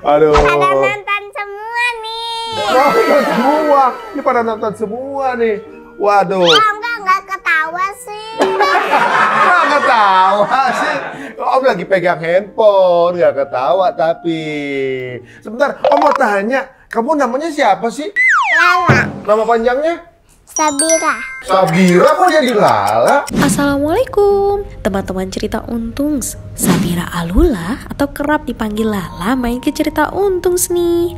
Aduh. Pada nonton semua nih. Oh, nonton semua. Ini pada nonton semua nih. Waduh. Oh, enggak ketawa sih. Nggak ketawa sih. Om lagi pegang handphone, nggak ketawa tapi. Sebentar, Om mau tanya, kamu namanya siapa sih? Lala. Nama panjangnya? Sabira. Sabira kok jadi Lala? Assalamualaikum teman-teman cerita Untungs. Sabira Alula atau kerap dipanggil Lala main ke cerita Untungs nih.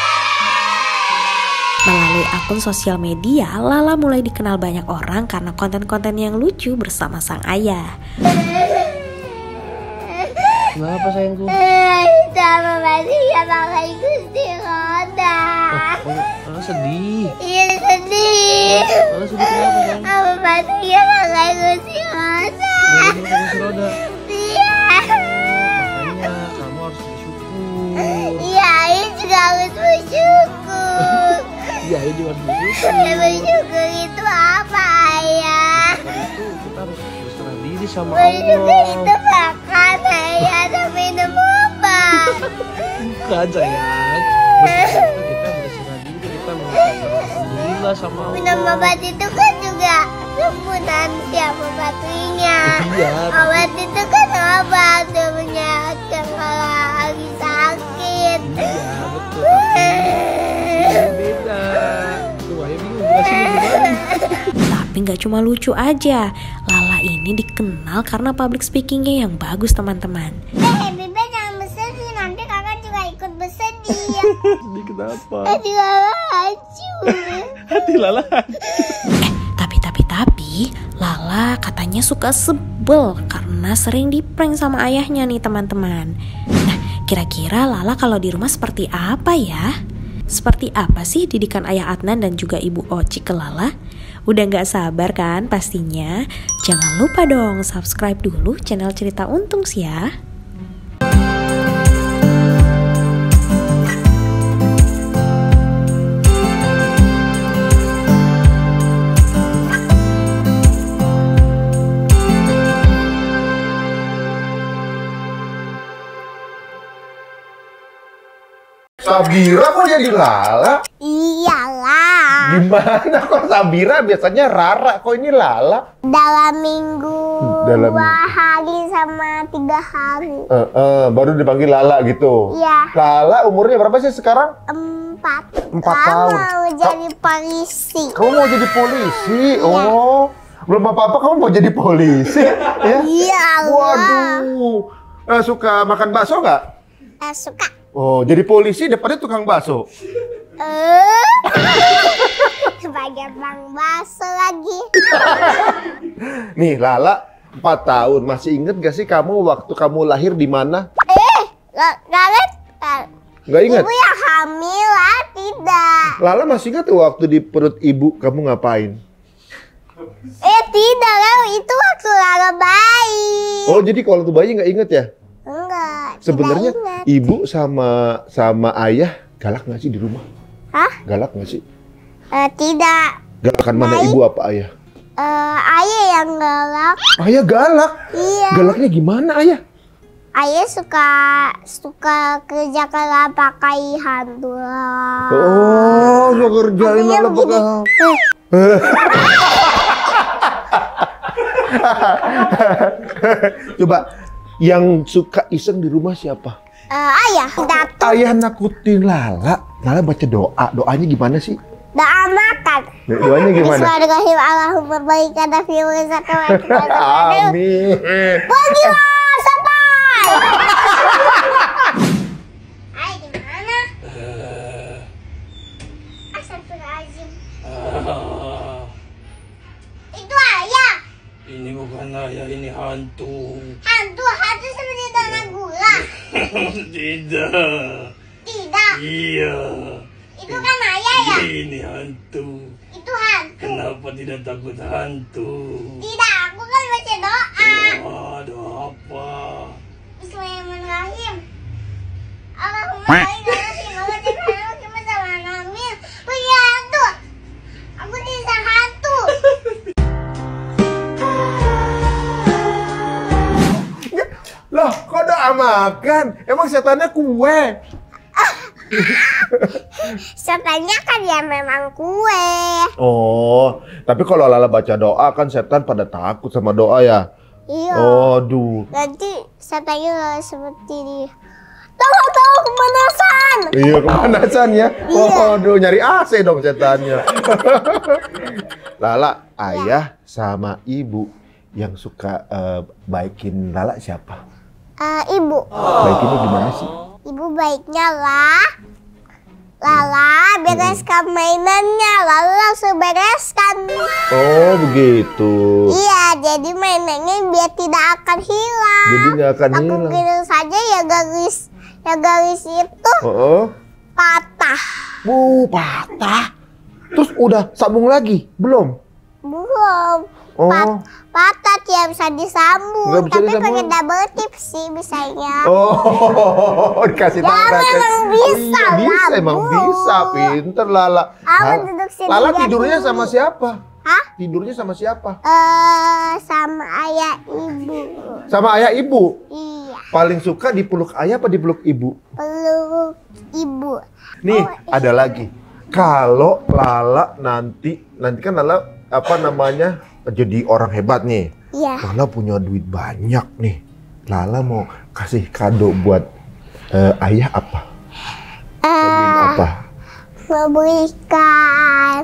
Melalui akun sosial media, Lala mulai dikenal banyak orang karena konten-konten yang lucu bersama sang ayah. Kenapa sayangku? Sama Maria pakai kursi roda. Lala sedih. Iya sedih. Lala sedih kenapa sayang? Sama Maria pakai kursi roda. Lala pakai kursi roda. Iya. Makanya kamu harus bersyukur. Iya, Ayah juga harus bersyukur. Iya, Ayah juga harus bersyukur. Bersyukur itu apa, Ayah? Karena itu kita harus berserah diri sama Bersyukur Allah. itu makan, Ayah, dan minum obat. Bukan sayang. Bersyukur itu kita berserah diri, kita mengucapkan alhamdulillah sama Allah. Minum obat itu kan juga sembuh nanti apa batunya. Iya. Obat itu kan obat yang menyehatkan kalau lagi sakit. Iya, betul. Tapi beda. Tuh, Ayah bingung jelasin gimana. Tapi nggak cuma lucu aja, Lala ini dikenal karena public speakingnya yang bagus teman-teman. Bebe jangan bersedih, nanti kakak juga ikut bersedih. Sedih kenapa? Hati Lala hancur. Hati Lala. Tapi Lala katanya suka sebel karena sering diprank sama ayahnya nih teman-teman. Nah, kira-kira Lala kalau di rumah seperti apa ya? Seperti apa sih didikan ayah Adnan dan juga ibu Oci ke Lala? Udah gak sabar kan pastinya? Jangan lupa dong subscribe dulu channel Cerita Untungs ya. Sabira kok jadi Lala? Iyalah. Gimana kok Sabira biasanya Rara, kok ini Lala? Dalam minggu Dalam 2 hari sama 3 hari. Baru dipanggil Lala gitu? Iya. Lala umurnya berapa sih sekarang? 4 tahun. Mau jadi polisi. Kamu mau jadi polisi? Oh, belum apa-apa kamu mau jadi polisi? Ya? Iya Allah. Waduh, suka makan bakso nggak? Suka. Oh, jadi polisi depannya tukang bakso. Sebagai bang bakso lagi. Nih Lala, 4 tahun. Masih inget gak sih kamu waktu kamu lahir di mana? Nggak inget? Ibu yang hamil lah, tidak. Lala masih inget waktu di perut ibu kamu ngapain? Tidak lah, itu waktu Lala bayi. Oh, jadi kalau waktu bayi nggak inget ya? Enggak. Sebenarnya tidak ingat. ibu sama ayah galak nggak sih di rumah? Hah? Galak nggak sih? Tidak. Galakan mana Baik. ibu apa ayah? Ayah yang galak. Ayah galak? Iya. Galaknya gimana ayah? Ayah suka kerja kalau pakai hantu lah. Oh, lo kerjain Ayah Lala begini. Coba, yang suka iseng di rumah siapa? Ayah datuk. Ayah nakutin Lala. Lala baca doa. Doanya gimana sih? Doa makan. Doanya gimana? Bismillahirrahmanirrahim. Allahumma baikkan fi rizqina. Amin. Pergi lah, sampai. Hai, di mana? Astagfirullahaladzim. Itu ayah. Ini bukan ayah, ini hantu. Hantu seperti tanah gula. Tidak. Tidak. Iya. Itu kan ayah ya? Ini hantu. Itu hantu. Kenapa tidak takut hantu? Tidak, aku kan baca doa. Ada apa? Bismillahirrahmanirrahim. Allahumma baikkan fi rizqina sama namin. Pergi hantu. Aku tidak hantu. Loh, kok doa makan? Emang setannya kue? Setannya kan ya memang kue. Oh, tapi kalau Lala baca doa kan setan pada takut sama doa ya? Iya. Oh, aduh. Nanti setannya seperti ini. Tolong kemanasan. Iya, kemanasan ya? Oh, aduh, nyari AC dong setannya. Lala, ayah sama ibu yang suka baikin Lala siapa? Ibu. Baikinnya gimana sih? Ibu baiknya Lala bereskan mainannya, lalu langsung bereskan. Oh, begitu. Iya, jadi mainannya biar tidak akan hilang. Jadi nggak akan hilang. Aku kira saja ya garis itu patah. Patah. Terus udah sambung lagi? Belum? Belum. Oh. Patah tidak bisa disambung. Nggak bisa Tapi disambung. pakai double tip sih bisanya. Oh, dikasih tahu. Ya, memang bisa, Iya, bisa, lah, emang Bu. bisa. Pinter Lala. Duduk sini Lala lihat tidurnya dulu. sama siapa? Hah? Tidurnya sama siapa? Sama ayah ibu. Sama ayah ibu. Iya, Paling suka dipeluk ayah apa dipeluk ibu? peluk ibu. Nih, ada lagi. Kalau Lala nanti kan Lala jadi orang hebat nih. Iya. Lala punya duit banyak nih. Lala mau kasih kado buat ayah apa? Beliin apa? Memberikan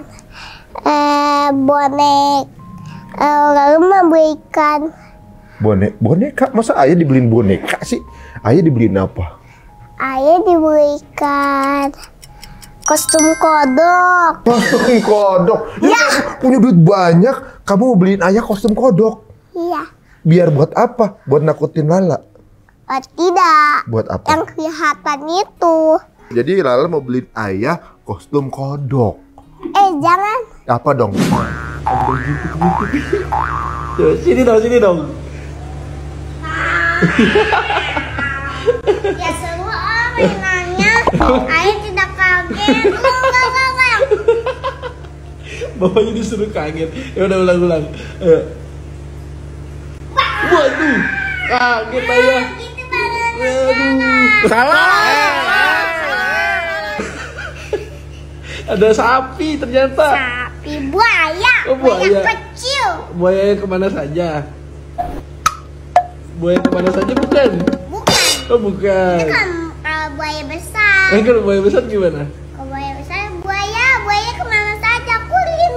bonek. Lalu memberikan Boneka? Masa ayah dibeliin boneka sih? Ayah dibeliin apa? ayah diberikan kostum kodok. Kostum kodok. Ya, kamu punya duit banyak, kamu mau beliin ayah kostum kodok. Iya. Biar buat apa? Buat nakutin Lala. Tidak. Buat apa? Yang kelihatan itu. Jadi Lala mau beliin ayah kostum kodok. Jangan. Apa dong? Tuh, sini dong. Ya semua mainannya. Ayah tidak kaget. Enggak. Bapaknya disuruh kaget. Ya udah ulang. Waduh, kaget ayah. Itu banget. Aduh, salah. Ada sapi ternyata. Sapi buaya. Oh, buaya. Kecil. Buaya kemana saja? Buaya kemana saja bukan? Bukan. Oh bukan. Kan buaya besar. Kalau buaya besar gimana? Kalau buaya besar buaya kemana saja kuling.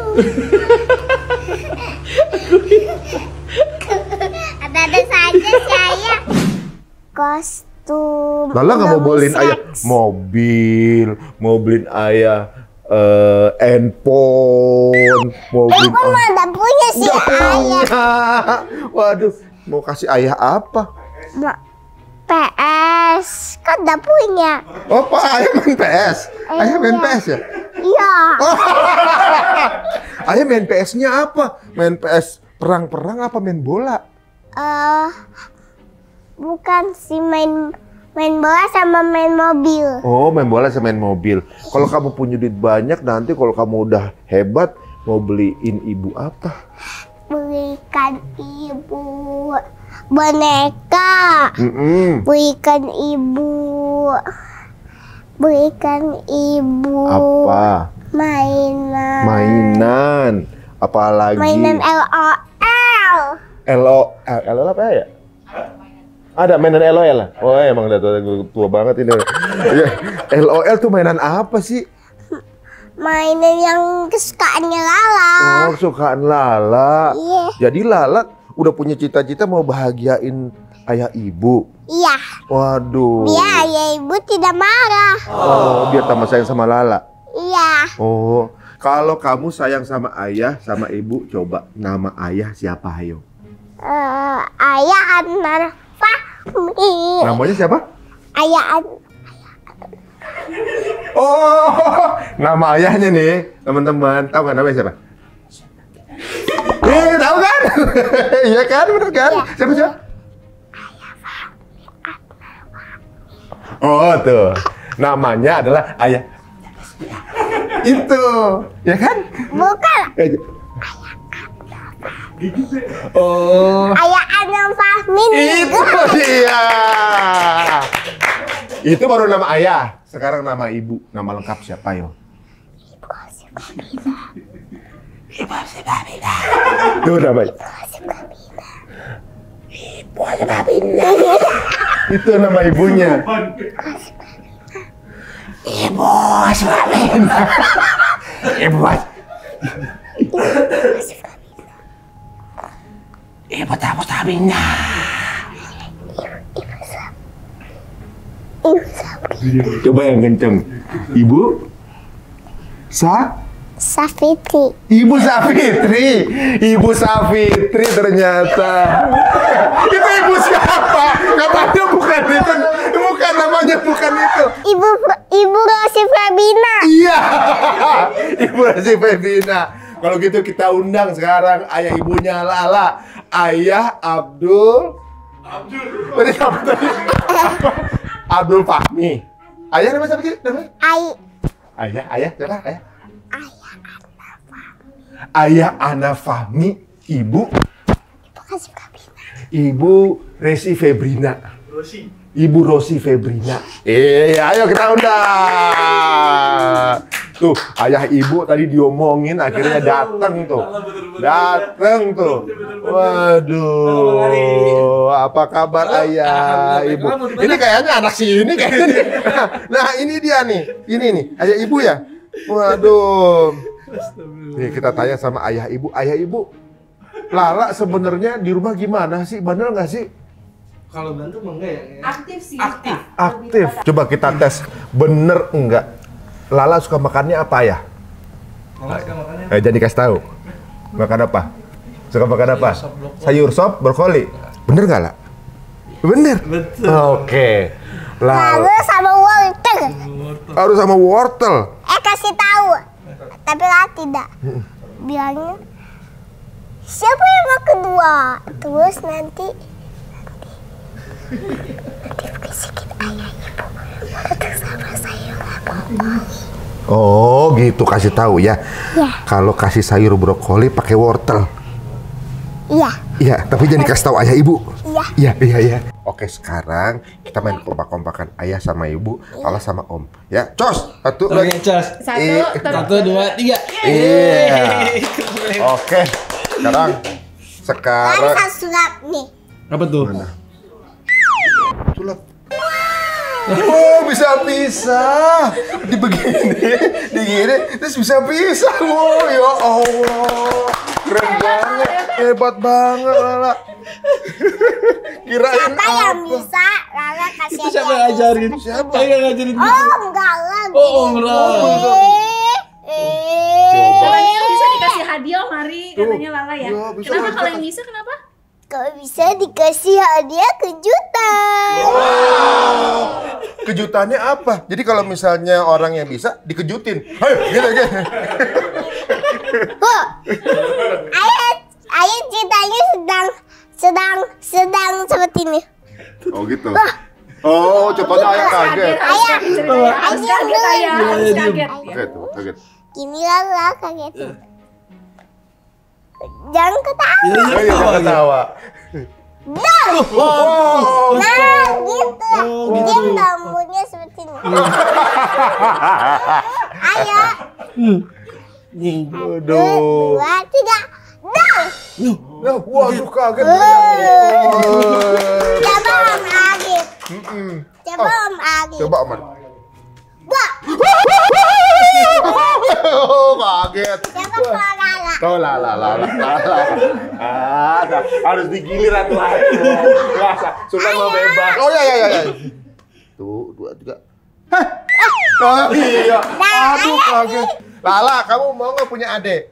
Ada saja si ayah. Kostum. Lala nggak mau beliin seks. ayah mobil, mau beliin ayah handphone, mau beliin Kok ada punya si Udah ayah? punya. Waduh, mau kasih ayah apa? PS kan udah punya. Oh, Pak, ayah main PS. Ayah main Iya. PS ya? Iya. Ayah main PS-nya apa? Main PS perang-perang apa main bola? Bukan sih main bola sama main mobil. Oh, main bola sama main mobil. Kalau kamu punya duit banyak, nanti kalau kamu udah hebat, mau beliin ibu apa? Berikan ibu boneka. Berikan ibu Apa? Mainan. Apalagi? Mainan LOL. LOL apa ya? Ada mainan LOL? Oh, emang udah tua banget ini. LOL tuh mainan apa sih? Mainan yang kesukaannya Lala. Oh, kesukaan Lala. Iya. Jadi Lala udah punya cita-cita mau bahagiain ayah ibu. Iya. Waduh. Biar ayah ibu tidak marah. Oh, biar tambah sayang sama Lala. Iya. Oh, kalau kamu sayang sama ayah, sama ibu, coba nama ayah siapa, ayo? Ayah Anar Fahmi. Namanya siapa? Ayah Oh, nama ayahnya nih, teman-teman. Tahu nggak namanya siapa? Tahu kan? Iya kan, bener kan? Siapa? Oh, tuh. Namanya adalah ayah. Itu, ya kan? Bukan. Oh, Ayah Anar Fahmi. itu dia. Itu baru nama ayah. Sekarang nama ibu. Nama lengkap siapa, yo? Ibu Sibabina. Itu namanya. Ibu Sibabina. Itu nama ibunya. Ibu Sibabina. Ibu Sibabina. Coba yang kenceng. Ibu Safitri. Ibu Safitri. Ibu Safitri ternyata. Itu ibu siapa? Katanya bukan itu. Bukan namanya, bukan itu. Ibu Rosi Febina. Iya. Ibu Rosi Febina. Kalau gitu kita undang sekarang ayah ibunya Lala. Ayah Abdul. Tadi apa tadi? Abdul Fahmi. Ayah namanya siapa sih? Namanya? Ayah, siapa? Ayah Ana Fahmi, Ibu Resi Febrina. Ibu Rosi Febrina. Ayo kita undang. Tuh, ayah ibu tadi diomongin akhirnya datang tuh. Waduh, apa kabar ayah ibu? Ini kayaknya anak sini kayaknya. Nah, ini dia nih. Ini nih, ayah ibu ya? Waduh. Nih kita tanya sama ayah ibu. Ayah ibu, Lala sebenarnya di rumah gimana sih? Bener nggak sih? Kalau bantu mah enggak ya? Aktif sih. Aktif. Coba kita tes. Bener enggak? Lala suka makannya apa ya? Mama suka makannya. Jadi kasih tahu. Makan apa? Suka makan apa? Sayur sop brokoli. Bener nggak, La? Bener. Betul. Oke. Lalu Lala sama wortel. harus sama wortel. Kasih tahu. Tapi lah tidak. Bilangnya siapa yang mau kedua? Terus nanti bisikin ayah ibu. Wortel sama sayur brokoli. Oh, gitu kasih tahu ya. Iya. Kalau kasih sayur brokoli pakai wortel. Iya. Iya, tapi jangan dikasih tahu ayah ibu. Iya. Iya. Oke, sekarang kita main kompak-kompakan ayah sama ibu, Lala sama om. Ya, cos. Satu Oke, lagi. Cas. Satu, 1, 2, 3. Iya. Oke. Sekarang Ada surat nih. Apa tuh? sulap. Oh, bisa pisah. Digini, terus bisa pisah. Wow, ya Allah. Keren banget. Hebat banget, Lala. Kirain Siapa yang apa? bisa? Lala kasih Itu siapa yang ngajarin? Siapa? Saya yang ngajarin gitu. enggak lagi. Oh, enggak. Katanya yang bisa dikasih hadiah Om Hari, katanya Lala ya. Ya, bisa Kenapa lah, kalau bisa. yang bisa kenapa? Kalau bisa dikasih hadiah kejutan. Kejutannya apa? Jadi kalau misalnya orang yang bisa dikejutin. Ayo, gitu. Ayah ceritanya sedang seperti ini. Oh, gitu. Oh, cepatnya ayah kaget. Harus kaget ayah, harus kaget. Kaget. Gini Lala kaget. Jangan ketawa. Oh, iya, jangan ketawa. Oh, Nah, gitu. Dia bambunya seperti ini. Ayo. Aduh. 2, 3. Dang. Nah, waduh kaget. Coba Om Agit. Coba Om Agit. Coba, Omar. Wah. Oh, kaget. Coba kalau Lala. Tuh, Lala. Harus digilir atu-atu. Biasa, sudah mau bebas. Oh, ya. Tuh, 2, 3. Oh, iya. Aduh, kaget. Lala, kamu mau nggak punya adik?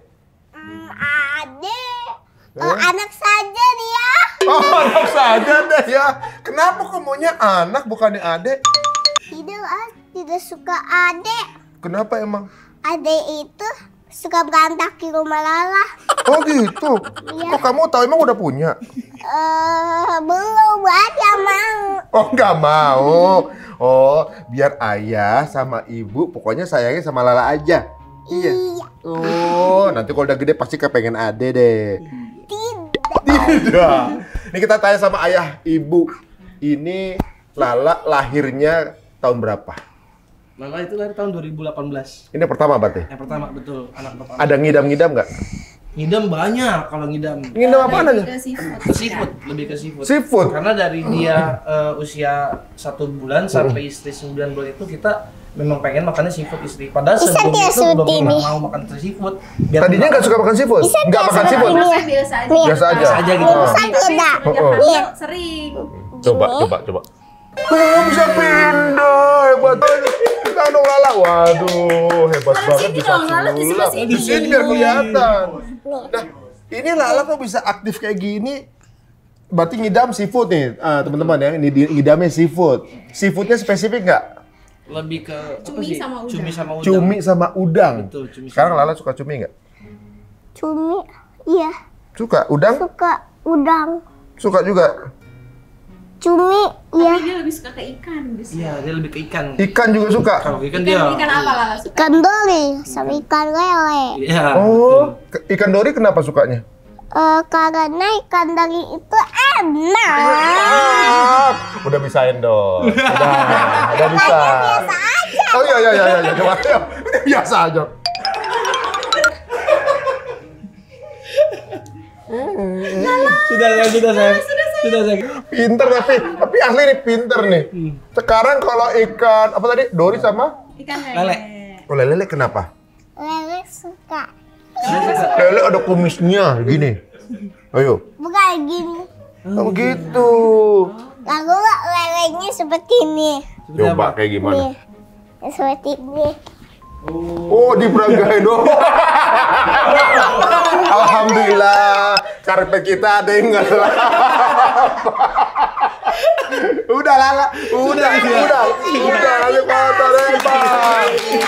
Adik. Anak saja dia. Oh, anak saja deh ya. Kenapa kamu maunya anak bukannya adik? Tidak suka adik. Kenapa emang? Adik itu suka berantakin rumah Lala. Oh gitu. Iya. Kok kamu tahu emang udah punya? Belum aja mau. Oh nggak mau. Oh biar ayah sama ibu pokoknya sayangnya sama Lala aja. Iya. Oh nanti kalau udah gede pasti kepengen ade deh. Tidak. Ini kita tanya sama ayah ibu. Ini Lala lahirnya tahun berapa? Lala itu lahir tahun 2018. Ini pertama berarti? Yang pertama, betul, anak pertama. Ada ngidam-ngidam nggak? Ngidam banyak kalau ngidam. Ngidam apaan aja? Ke seafood. Ke seafood, lebih ke seafood. Seafood? Karena dari dia usia 1 bulan sampai istri 9 bulan itu kita memang pengen makannya seafood istri. Padahal Bisa sebelum dia itu belum seperti pernah ini. mau makan seafood. Tadinya nggak suka makan seafood? Bisa Nggak dia makan seafood? seperti ini. Rasanya biasa aja. Biasa aja? Biasa aja gitu. Bisa Tapi tidak? semenjak Oh. hamil sering. Coba. Bisa pindah, hebat. Kita dong Lala. Waduh, hebat Lala banget sini bisa dong, Lala di sebelah sulap. sini. Di sini biar kelihatan. Nah, ini Lala kok bisa aktif kayak gini? Berarti ngidam seafood nih, teman-teman ya. Ini ngidamnya seafood. Seafoodnya spesifik nggak? Lebih ke Cumi sama udang. Cumi sama udang. Cumi sama udang. Betul, cumi Sekarang sama Lala suka cumi nggak? Cumi, iya. Suka udang? Suka udang. Suka juga. Cumi, iya. Tapi dia lebih suka ke ikan. Bisa. Iya, dia lebih ke ikan. Ikan juga suka. Kalau ikan dia. Ikan apa Lala suka? Ikan dori sama ikan lele. Iya. Oh, ikan dori kenapa sukanya? Karena ikan dori itu enak. Udah bisain dong. Udah bisa. Biasa aja. Oh iya, coba. Ayo. Udah biasa aja. Sudah sayang. Pinter tapi ahli nih pinter nih. Sekarang kalau ikan apa tadi? Dori sama Ikan Lele. oh, lele kenapa? Lele suka. Lele ada kumisnya gini. Ayo. Bukan gini. Oh gitu. Lalu lelenya seperti ini. Coba kayak gimana? Nih. Seperti ini. Oh, diperagain dong. Alhamdulillah, karpet kita ada yang nggak salah. Udah Lala, udah, ayo kotor hebat.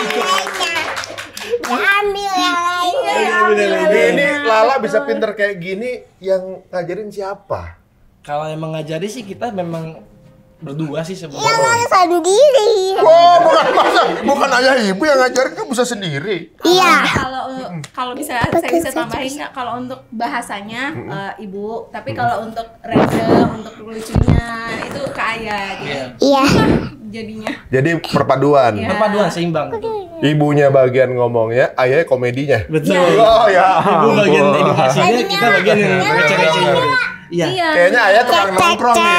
Ambil lelenya. Ini Lala bisa pinter kayak gini, yang ngajarin siapa? Kalau emang ngajari sih kita memang berdua sih Yang sebenarnya. harus sendiri. Oh, bukan ayah ibu yang ngajarin, kan bisa sendiri. Iya. Kalau bisa saya bisa tambahin nggak, kalau untuk bahasanya ibu, tapi kalau untuk random, untuk lucunya itu ke ayah gitu. Iya. Jadinya. Jadi perpaduan. Iya. Perpaduan seimbang. Ibunya bagian ngomongnya, ayahnya komedinya. Betul. Oh ya. Ibu bagian ampun. edukasinya, kita bagian yang ngecek-ngeceknya. Iya. Iya. Kayaknya ayah tukang nongkrong nih.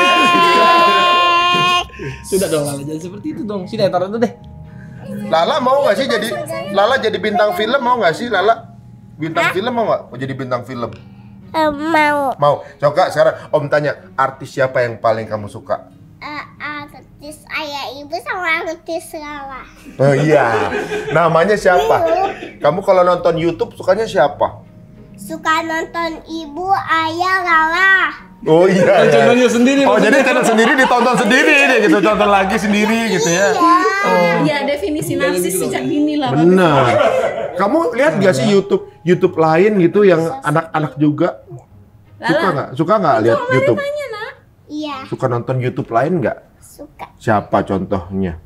Sudah dong Lala, jangan seperti itu dong. Sini taruh itu deh. Lala mau nggak sih jadi bintang film, mau nggak sih Lala? Bintang film mau nggak? Mau jadi bintang film? Mau. Mau. Coba sekarang Om tanya, artis siapa yang paling kamu suka? Artis ayah ibu sama artis Lala. Oh iya. Namanya siapa? Kamu kalau nonton YouTube sukanya siapa? Suka nonton ibu, ayah, Lala. Oh iya. Channelnya sendiri. Oh jadi channel sendiri ditonton sendiri deh gitu, tonton lagi sendiri gitu ya. Iya, definisi narsis sejak dini lah. Benar. Kamu lihat gak sih YouTube lain gitu yang anak-anak juga? Suka nggak lihat YouTube? Iya, Suka nonton YouTube lain nggak? suka. Siapa contohnya?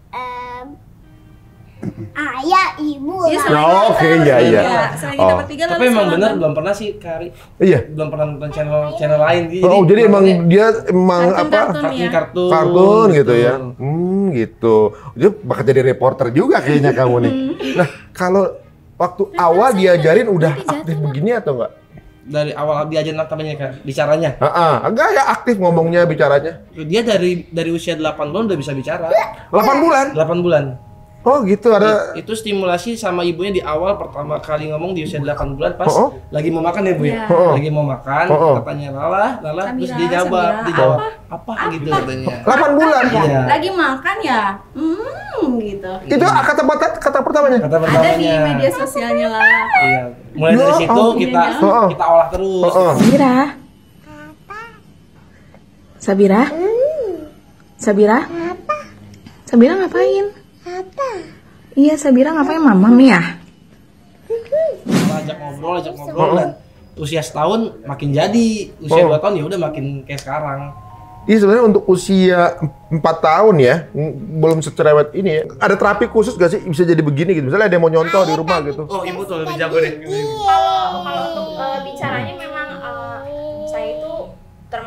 Ayah, ibu, Iya, Lala. Oh, oke, iya. Selain kita Oh. bertiga Tapi lalu emang sama benar Bang. belum pernah sih Kari. Iya. Belum pernah nonton channel lain gitu. Oh, jadi emang dia emang apa? Kartun ya. Kartun gitu ya. Gitu. Dia bakal jadi reporter juga kayaknya kamu nih. Nah, kalau waktu awal diajarin udah aktif begini atau enggak? Dari awal diajarin namanya kan, bicaranya. Enggak ya aktif ngomongnya, bicaranya. Dia dari usia 8 bulan udah bisa bicara. 8 bulan? 8 bulan. Oh gitu, ada. Itu stimulasi sama ibunya di awal pertama kali ngomong di usia 8 bulan pas Oh. lagi mau makan ya Bu ya. Iya. Lagi mau makan, Oh. katanya Lala, terus dia Sabira, jawab apa gitu katanya. 8 bulan? Iya. Lagi makan ya, gitu. Itu kata pertamanya? Kata Ada di pertamanya. media sosialnya lah. Iya. Mulai dari situ Oh. kita Oh. kita olah terus. Oh. Sabira. Sabira? Sabira? Sabira ngapain? Iya, Sabira ngapain? Mama Mia. Ajak ngobrol dan usia setahun makin jadi, usia 2 tahun ya udah makin kayak sekarang. Iya sebenarnya untuk usia 4 tahun ya, belum secerewet ini ya. Ada terapi khusus gak sih bisa jadi begini gitu? Misalnya ada yang mau nyontoh di rumah gitu. Oh, ibu tuh lebih jago deh. Kalau untuk bicaranya memang saya itu termasuk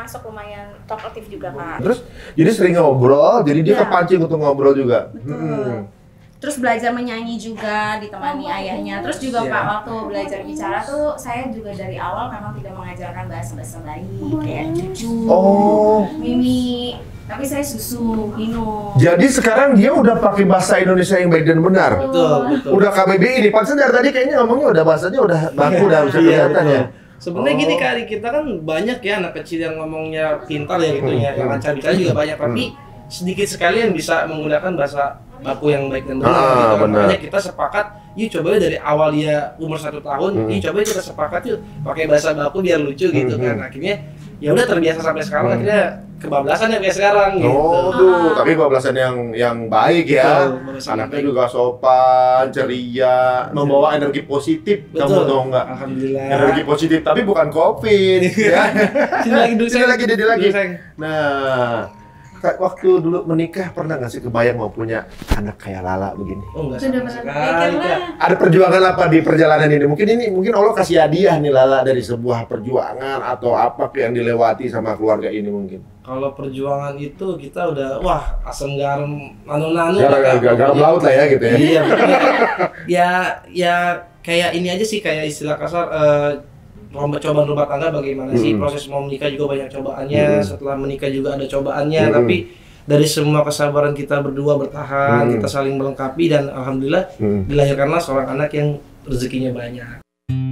termasuk lumayan talkative juga Kak. Terus jadi sering ngobrol, jadi dia Iya. kepancing untuk ngobrol juga. Betul. Terus belajar menyanyi juga ditemani ayahnya. Terus juga Pak waktu belajar bicara tuh saya juga dari awal memang tidak mengajarkan bahasa bayi kayak cucu, Oh. Mimi, tapi saya susu, minum. Jadi sekarang dia udah pakai bahasa Indonesia yang baik dan benar. Betul. Udah KBBI nih, pantesan dari tadi kayaknya ngomongnya udah bahasanya udah baku, udah bisa kelihatan ya. Sebenarnya Oh. gini kali, kita kan banyak ya anak kecil yang ngomongnya pintar ya gitu ya, yang lancar bicara juga banyak, tapi sedikit sekali yang bisa menggunakan bahasa baku yang baik dan benar gitu kan. benar. Makanya kita sepakat, yuk coba dari awal dia umur 1 tahun, yuk coba kita sepakat yuk pakai bahasa baku biar lucu gitu kan. Akhirnya ya udah terbiasa sampai sekarang, akhirnya kebablasan ya kayak sekarang gitu. Oh, tuh, tapi bablasan yang baik ya. Betul, bablasan Anaknya yang baik. juga sopan, ceria, membawa energi positif. Kamu Betul. tahu nggak? Alhamdulillah. Energi positif, tapi bukan COVID ya. Sini lagi dulu, Sini sayang. lagi, dia lagi. Dulu, sayang. Nah, waktu dulu menikah pernah nggak sih kebayang mau punya anak kayak Lala begini? Oh enggak Sudah sama pernah sekali pikir Kak. lah. Ada perjuangan apa di perjalanan ini? Mungkin Allah kasih hadiah nih Lala dari sebuah perjuangan atau apa yang dilewati sama keluarga ini mungkin. Kalau perjuangan itu kita udah wah asam garam nano-nano Garam laut lah ya gitu ya. Iya, pokoknya ya kayak ini aja sih, kayak istilah kasar cobaan rumah tangga bagaimana sih, proses mau menikah juga banyak cobaannya, setelah menikah juga ada cobaannya, tapi dari semua kesabaran kita berdua bertahan, kita saling melengkapi dan alhamdulillah dilahirkanlah seorang anak yang rezekinya banyak.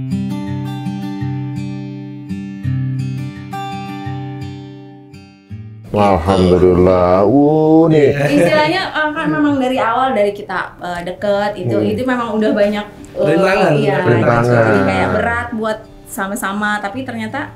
Alhamdulillah. Nih. Istilahnya kan memang dari awal dari kita deket itu memang udah banyak Rintangan, iya, rintangan. jadi kayak berat buat sama-sama, tapi ternyata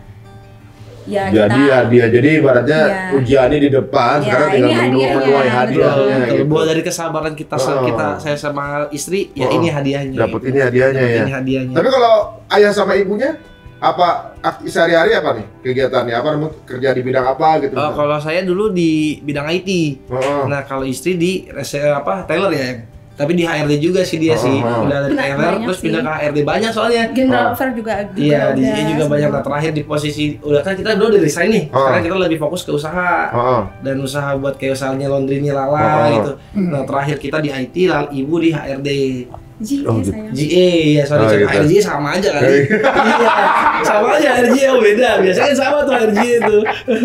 ya Jadi kita hadiah, jadi ibaratnya Iya. ujiannya di depan, Iya, sekarang tinggal ini menunggu hadiahnya, menuai betul. hadiahnya. Kalau Gitu. buat dari kesabaran kita saya sama istri ya ini hadiahnya. Dapat ini hadiahnya ya. Ini hadiahnya. Tapi kalau ayah sama ibunya apa sehari-hari apa nih kegiatannya? Apa namanya, kerja di bidang apa gitu? Kalau saya dulu di bidang IT. Heeh. Nah, kalau istri di Tailor ya. Tapi di HRD juga sih dia sih. Udah dari Tailor Banyak terus sih. pindah ke HRD banyak soalnya. General Affair juga Iya, di sini juga semua. banyak. Nah, terakhir di posisi udah kan kita dulu udah resign nih. Sekarang kita lebih fokus ke usaha. Heeh. Dan usaha buat kayak usahanya laundry-nya Lala gitu. Nah, terakhir kita di IT, ibu di HRD. Oh, gitu. saya. GA ya, sorry, Oh, gitu. RJ sama aja kali. Iya, sama aja RJ oh beda. Biasanya kan sama tuh RJ itu.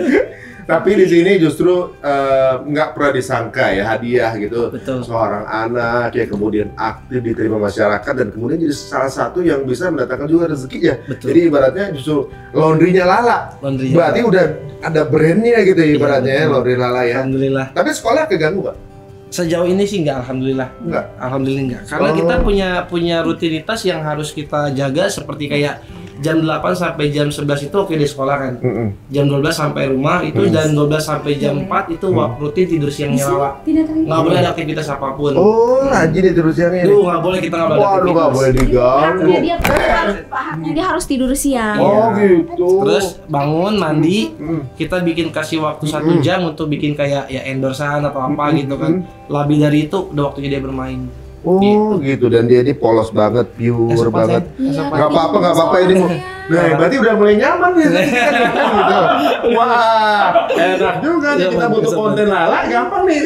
Tapi di sini justru nggak pernah disangka ya hadiah gitu. Betul. Seorang anak yang kemudian aktif diterima masyarakat dan kemudian jadi salah satu yang bisa mendatangkan juga rezeki ya. Betul. Jadi ibaratnya justru laundrynya Lala. Laundry-nya Berarti udah ada brandnya gitu ya ibaratnya ya, betul. laundry Lala ya. Alhamdulillah. Tapi sekolah keganggu nggak? Sejauh ini sih enggak, alhamdulillah. Enggak. Alhamdulillah enggak. Karena kita punya rutinitas yang harus kita jaga seperti kayak jam 8 sampai jam 11 itu oke di sekolah kan. Jam 12 sampai rumah itu dan 12 sampai jam 4 itu waktu rutin tidur siangnya Lala. Tidak terlihat. Nggak boleh ada aktivitas apapun. Oh, rajin itu siangnya. Duh, nggak boleh kita nggak boleh ada Waduh, nggak aktivitas. boleh diganggu. Haknya dia haknya dia harus tidur siang. Oh gitu. Terus bangun mandi, kita bikin kasih waktu 1 jam untuk bikin kayak ya endorsean atau apa gitu kan. Lebih dari itu udah waktunya dia bermain. Oh gitu, dan dia ini polos banget, pure Sopan, banget. sayang. Nggak apa-apa, nggak apa-apa ini. Nah, berarti udah mulai nyaman nih gitu. Wah, enak juga nih kita butuh konten Lala, gampang nih.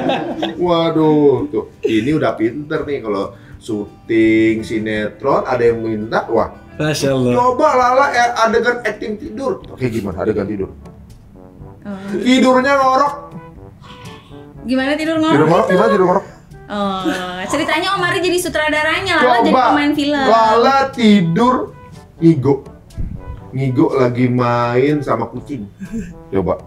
Waduh, tuh ini udah pinter nih kalau syuting sinetron ada yang minta, wah. Masya Allah. Coba Lala adegan acting tidur. Oke, gimana adegan tidur? Tidurnya ngorok. Gimana tidur Tidur ngorok? ngorok gimana tidur ngorok? Oh, ceritanya Om Ari jadi sutradaranya, Lala jadi pemain film. Lala tidur ngigo lagi main sama kucing. Coba.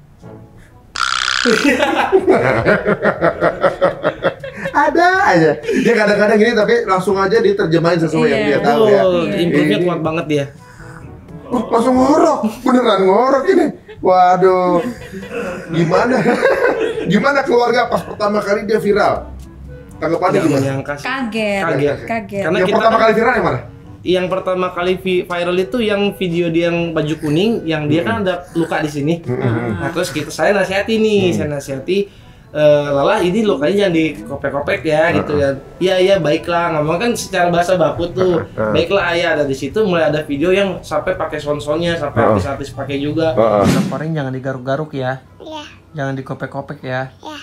Ada aja. Dia kadang-kadang gini tapi langsung aja diterjemahin sesuai yang dia tahu ya. Improve-nya Ini kuat banget dia. langsung ngorok, beneran ngorok ini. Waduh. Gimana? Gimana keluarga pas pertama kali dia viral? Tanggapannya Nggak gimana? menyangka sih. Kaget. Kaget. Karena Yang kita pertama kali viral yang mana? yang pertama kali viral itu yang video dia yang baju kuning, yang dia kan ada luka di sini. Nah terus saya nasihati nih, saya nasihati Lala ini lo kayaknya jangan dikopek-kopek ya gitu ya. Iya baiklah, ngomong kan secara bahasa baput tuh. Baiklah ayah, ada di situ mulai ada video yang sampai pakai sound-soundnya, sampai artis-artis pakai juga. Goreng jangan digaruk-garuk ya. Iya. Jangan dikopek-kopek ya. Iya.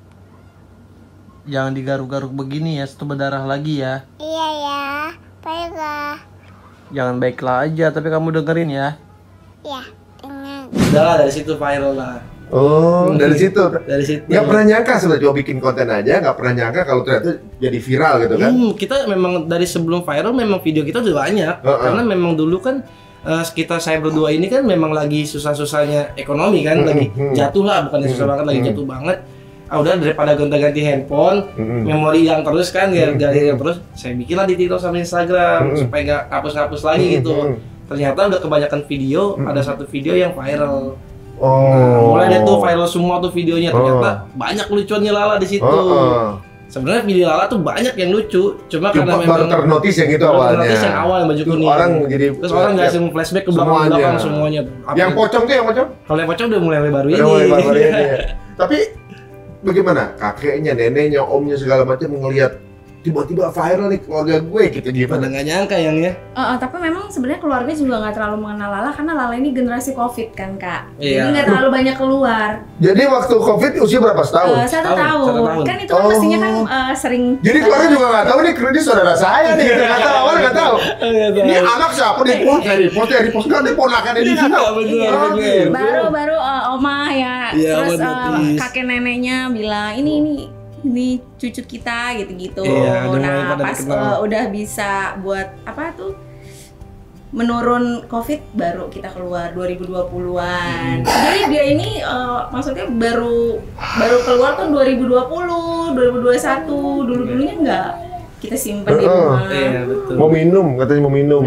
Jangan digaruk-garuk begini ya, itu berdarah lagi ya. Iya ya. Baiklah. Jangan baiklah aja, tapi kamu dengerin ya. Iya. Dengan. Udah lah, dari situ viral lah. Oh, dari situ. Dari situ. Nggak pernah nyangka sebenarnya coba bikin konten aja, nggak pernah nyangka kalau ternyata jadi viral gitu kan? Kita memang dari sebelum viral memang video kita udah banyak. Karena memang dulu kan saya berdua ini kan memang lagi susah-susahnya ekonomi kan, lagi jatuh lah, bukannya susah banget, lagi jatuh banget. Udah daripada gonta-ganti handphone, memori yang terus kan, dari yang terus, saya bikinlah di TikTok sama Instagram supaya nggak hapus-hapus lagi gitu. Ternyata udah kebanyakan video, ada satu video yang viral. Mulai deh tuh viral semua tuh videonya, ternyata banyak lucuannya Lala di situ. Sebenarnya video Lala tuh banyak yang lucu, cuma karena memang ternotis yang itu awalnya. Ternotis yang awal yang baju kuning. Orang jadi terus orang nggak langsung flashback ke belakang semuanya. Yang pocong tuh yang pocong? Kalau yang pocong udah mulai baru ini. Tapi bagaimana kakeknya, neneknya, omnya segala macam ngelihat tiba-tiba viral nih keluarga gue gitu, gimana? Nggak nyangka yang ya. Tapi memang sebenarnya keluarga juga nggak terlalu mengenal Lala karena Lala ini generasi COVID kan kak. Iya. Jadi nggak terlalu banyak keluar. Jadi waktu COVID usia berapa tahun? 1 tahun. Kan itu kan mestinya kan sering. Jadi keluarga juga nggak tahu nih kredit saudara saya nih, nggak tahu, awal nggak tahu. Ini anak siapa nih? Dari pos nggak ada ponakannya di sini. Baru oma ya. Terus kakek neneknya bilang ini cucu kita gitu-gitu. Nah pas udah bisa buat apa tuh menurun COVID baru kita keluar 2020-an. Jadi dia ini maksudnya baru keluar tuh 2020, 2021. Dulunya enggak kita simpen di rumah. Iya betul. Mau minum, katanya mau minum.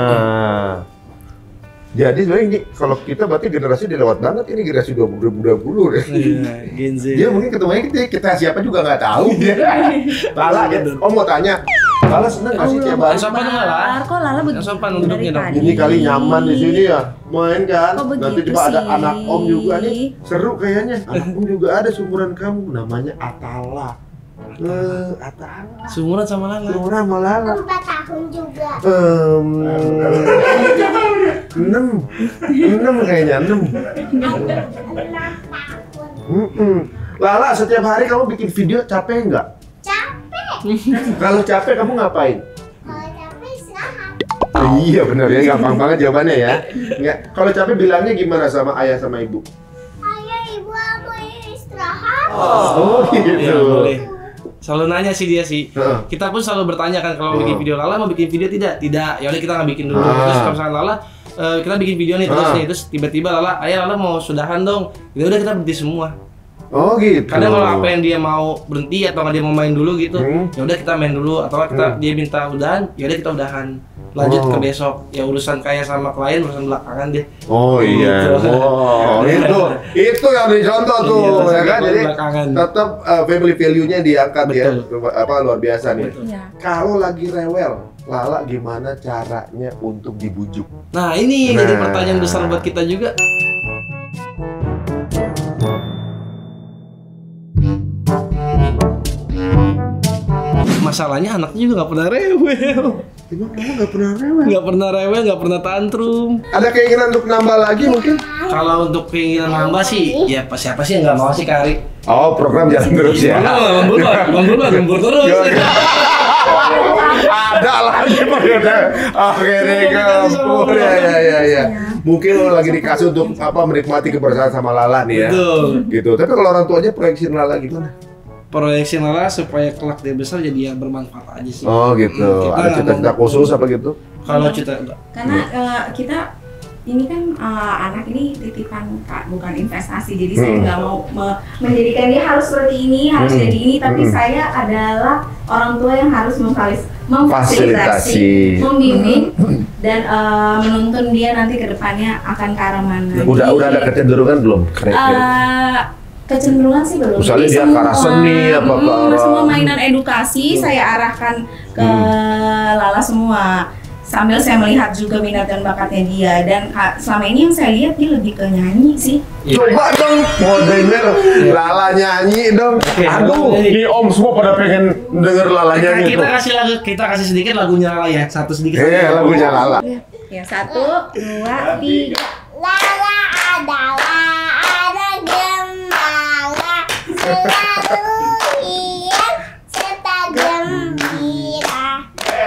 Jadi sebenarnya ini kalau kita berarti generasi udah lewat banget, ini generasi 2020 ya. Gen Z. Dia mungkin ketemunya kita siapa juga nggak tahu. Lala gitu. Om mau tanya, Lala seneng nggak sih tiap hari? Sopan Lala. Kok Lala begitu? Sopan duduknya dong. Ini kali nyaman di sini ya, main kan. Kok begitu Nanti juga ada sih? anak Om juga nih, seru kayaknya. Anak Om juga ada seumuran kamu, namanya Atala. Atala. Seumuran sama Lala. Seumuran sama Lala. 4 tahun juga. 6 kayaknya, 6. 6 tahun. Lala, setiap hari kamu bikin video capek nggak? Capek. Kalau capek kamu ngapain? Kalau capek istirahat. Iya benar ya, gampang banget jawabannya ya. Nggak, kalau capek bilangnya gimana sama ayah sama ibu? Ayah, ibu mau istirahat. Oh gitu. Iya, boleh. Selalu nanya sih dia sih. Kita pun selalu bertanya kan kalau bikin video, Lala mau bikin video tidak? Tidak. Ya udah kita nggak bikin dulu. Terus kalau misalnya Lala kita bikin video nih terus tiba-tiba Lala mau sudahan dong. Ya udah kita berhenti semua. Oh gitu. Kadang kalau apa yang dia mau berhenti atau nggak dia mau main dulu gitu, ya udah kita main dulu atau dia minta udahan, ya udah kita udahan. Lanjut ke besok. Ya urusan kayak sama klien urusan belakangan deh. Oh iya. Wow, itu yang dicontoh tuh ya kan. Jadi tetap family value-nya diangkat. Betul. Ya. Apa luar biasa nih. Iya. Kalau lagi rewel, Lala gimana caranya untuk dibujuk? Nah, ini jadi pertanyaan besar buat kita juga. Masalahnya anaknya juga nggak pernah rewel. Emang kamu nggak pernah rewel? Nggak pernah rewel, nggak pernah tantrum. Ada keinginan untuk nambah lagi mungkin? Kalau untuk keinginan nambah sih, ya siapa sih yang nggak mau sih Kari? Oh, program jalan terus ya? Lembur terus. Ada lagi akhirnya kampur ya. Mungkin lo lagi dikasih untuk menikmati kebersamaan sama Lala nih ya. Betul. Gitu. Tapi kalau orang tuanya proyeksi Lala gimana? Proyeksi Lala supaya kelak dia besar jadi yang bermanfaat aja sih. Oh gitu. Ada cita-cita khusus apa gitu? Kalau cita Karena kita ini kan anak ini titipan kak, bukan investasi. Jadi saya nggak mau menjadikan dia harus seperti ini, harus jadi ini. Tapi saya adalah orang tua yang harus memfasilitasi, membimbing dan menuntun dia nanti ke depannya akan ke arah mana. Udah ada kecenderungan belum? Kecenderungan sih belum. Misalnya dia ke arah seni apa ke arah semua mainan edukasi saya arahkan ke Lala semua. sambil saya melihat juga minat dan bakatnya dia, dan selama ini yang saya lihat dia lebih ke nyanyi sih. Coba dong, mau denger Lala nyanyi dong. Aduh, ini Om semua pada pengen denger Lala nyanyi. Kita kasih sedikit lagunya Lala ya, satu sedikit. Iya, lagunya Lala. Ya, 1, 2, 3. Lala ada gembala, selalu riang serta gembira.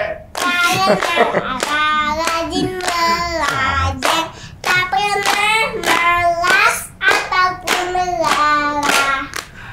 Lala rajin belajar, tak pernah malas ataupun melalah.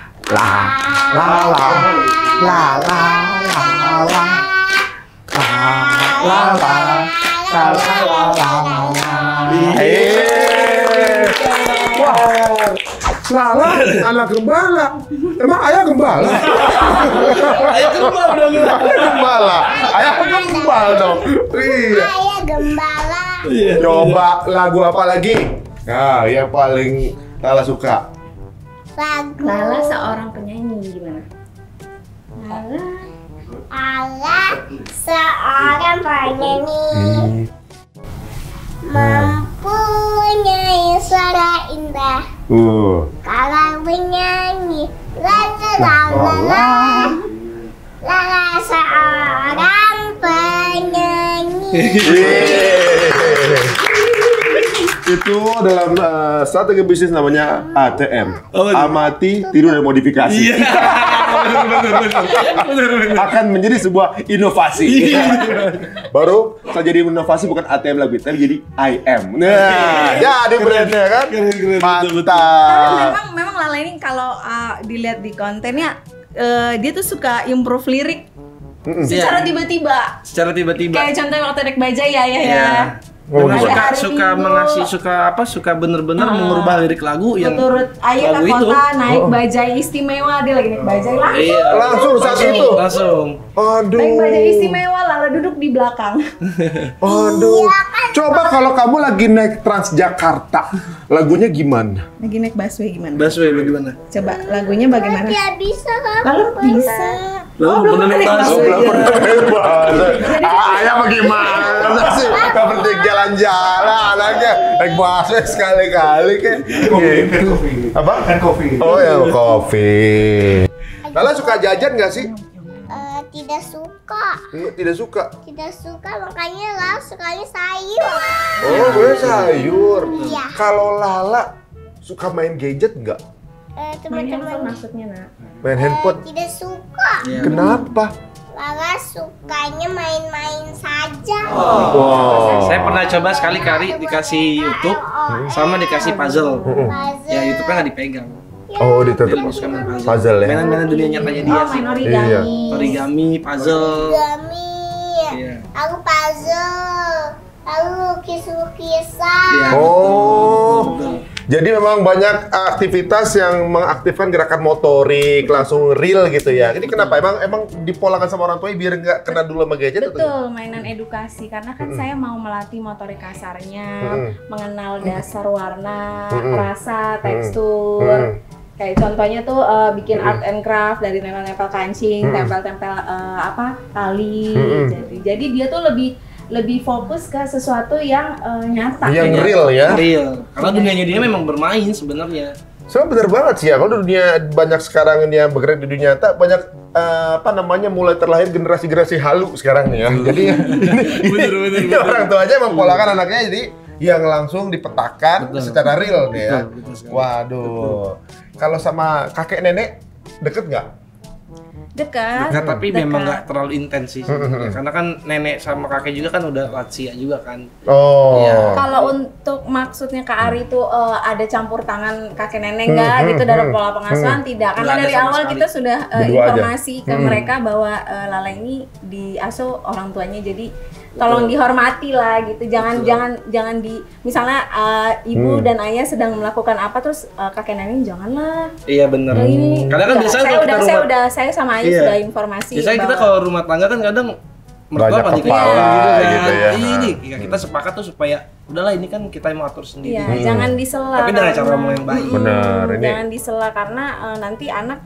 Lala, anak gembala. Emang ayah gembala? Ayah gembala dong. Ayah gembala. Ayah gembala dong. Iya. Ayah gembala. Coba lagu apa lagi? Nah, yang paling Lala suka. Lagu Lala seorang penyanyi gimana? Lala seorang penyanyi mempunyai suara indah. Kalau bernyanyi, Lala seorang penyanyi. Itu dalam strategi bisnis namanya ATM. Amati, tiru, dan modifikasi. Akan menjadi sebuah inovasi. Baru saya jadi inovasi bukan ATM lagi, tapi jadi IM. Nah, jadi brandnya kan. Mantap. Memang Lala ini kalau dilihat di kontennya dia tuh suka improve lirik secara tiba-tiba. Kayak contohnya waktu naik bajai ya. Suka bener-bener mengubah lirik lagu yang menurut ayah ke kota naik bajai istimewa, dia lagi naik bajai Langsung saat itu. Aduh. Naik bajai istimewa, Lala duduk di belakang. Aduh. Coba kalau kamu lagi naik Transjakarta, lagunya gimana? Lagi naik busway gimana? Busway bagaimana? Coba lagunya bagaimana? Tidak bisa kan? Lalu bisa. Belum pernah naik busway. Ayah bagaimana sih? Gak penting jalan-jalan anaknya. Naik busway sekali-kali kayak gitu. Apa? Kopi. Oh ya, kopi. Lala suka jajan nggak sih? Tidak suka. Tidak suka? Tidak suka, makanya Lala sukanya sayur. Oh, gue sayur. Iya. Kalau Lala suka main gadget nggak? Teman-teman Maksudnya nak? Main handphone? tidak suka. Kenapa? Lala sukanya main-main saja. Wow. Saya pernah coba sekali-kali dikasih YouTube sama dikasih puzzle. Ya YouTube kan nggak dipegang. Oh, Dia ditutup lebih suka main puzzle. puzzle ya? Mainan-mainan dunia nyatanya dia sih. Main origami. Iya. Origami, puzzle. Origami, Iya. lalu puzzle, lalu lukis-lukisan. Iya. Oh. Betul. Jadi memang banyak aktivitas yang mengaktifkan gerakan motorik, langsung real gitu ya. Jadi kenapa? Emang dipolakan sama orang tua biar nggak kena dulu sama gadget? Betul, mainan edukasi. Karena kan saya mau melatih motorik kasarnya, mengenal dasar warna, rasa, tekstur. Kayak contohnya tuh bikin art and craft dari nempel-nempel kancing, tempel-tempel tali. Jadi dia tuh lebih fokus ke sesuatu yang nyata. Yang real ya? Real. Karena dunianya dia memang bermain sebenarnya. Sebenarnya benar banget sih ya. Kalau dunia banyak sekarang ini yang bergerak di dunia nyata, banyak mulai terlahir generasi-generasi halu sekarang nih ya. Jadi ini orang tuanya mempolakan anaknya jadi yang langsung dipetakan secara real nih ya. Waduh. Kalau sama kakek nenek deket nggak? Dekat. Nah, tapi memang nggak terlalu intens sih sebenarnya. Karena kan nenek sama kakek juga kan udah lansia juga kan. Oh. Iya. Kalau untuk maksudnya Kak Ari itu ada campur tangan kakek nenek nggak gitu dalam pola pengasuhan tidak, karena Nggak ada dari sama awal sekali. kita sudah Berdua informasi ke mereka bahwa Lala ini diasuh orang tuanya, jadi tolong dihormati lah gitu, jangan di misalnya ibu dan ayah sedang melakukan apa terus kakek nenek janganlah. Iya benar. Kadang kan biasanya saya sama ayah sudah informasi. Biasanya kita kalau rumah tangga kan kadang mertua Banyak pasti kepala gitu ya. Ini kita sepakat tuh supaya udahlah ini kan kita yang mau atur sendiri. Iya, jangan disela. Tapi dengan cara ngomong yang baik. Benar, ini. Jangan disela karena nanti anak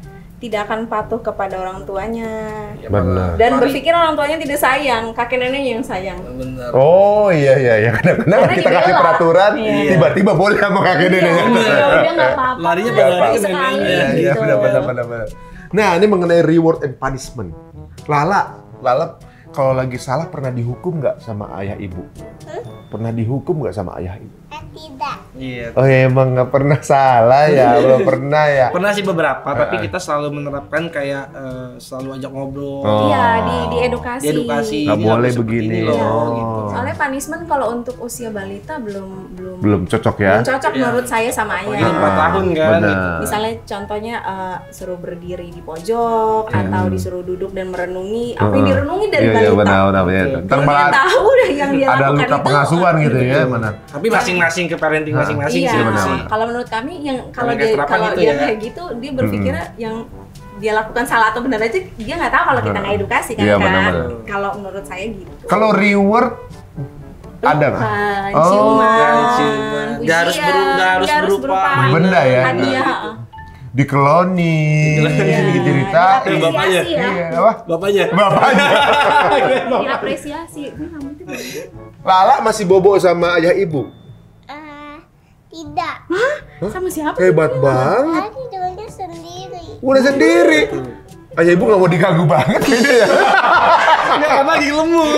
tidak akan patuh kepada orang tuanya. Benar. Dan berpikir orang tuanya tidak sayang, kakek neneknya yang sayang. Benar. Oh iya. Kadang-kadang kita kasih peraturan, tiba-tiba boleh sama kakek neneknya. Iya, udah nggak apa-apa. Larinya sekali ke sekali. neneknya. Iya, Gitu. benar. Nah, ini mengenai reward and punishment. Lala, kalau lagi salah pernah dihukum nggak sama ayah ibu? Pernah dihukum nggak sama ayah ibu? Tidak. Iya. Oh ya, emang nggak pernah salah ya, belum pernah ya. Pernah sih beberapa, tapi kita selalu menerapkan kayak selalu ajak ngobrol. Iya, di edukasi. Nggak boleh begini. Loh, Oh. gitu. Soalnya punishment kalau untuk usia balita Belum cocok ya. belum cocok menurut saya sama Apalagi ayah. 4 tahun kan. Benar. Gitu. Misalnya contohnya suruh berdiri di pojok atau disuruh duduk dan merenungi apa yang direnungi dari Iya, balita. benar. Dia nggak tahu deh yang dia Ada lakukan luka itu. pengasuhan gitu ya, mana? Tapi masing-masing ke parenting masing-masing Iya, sih. benar. kalau menurut kami yang kalau Kalau dia keterapan itu ya. kayak gitu dia berpikirnya yang dia lakukan salah atau benar aja dia nggak tahu kalau kita nggak edukasi kan. Iya, kan? benar-benar. Kalau menurut saya gitu. Kalau reward ada nggak? Ciuman, ciuman. Nggak harus pujian, berupa benda ya. hadiah. Dikelonin, cerita. bapaknya. Iya, apa? Bapaknya. Diapresiasi. Lala masih bobo sama ayah ibu? Tidak. Sama siapa? Hebat banget. Tadi tidurnya sendiri. Udah sendiri. Ayah ibu nggak mau diganggu banget ini ya. Nggak, karena lagi lemur.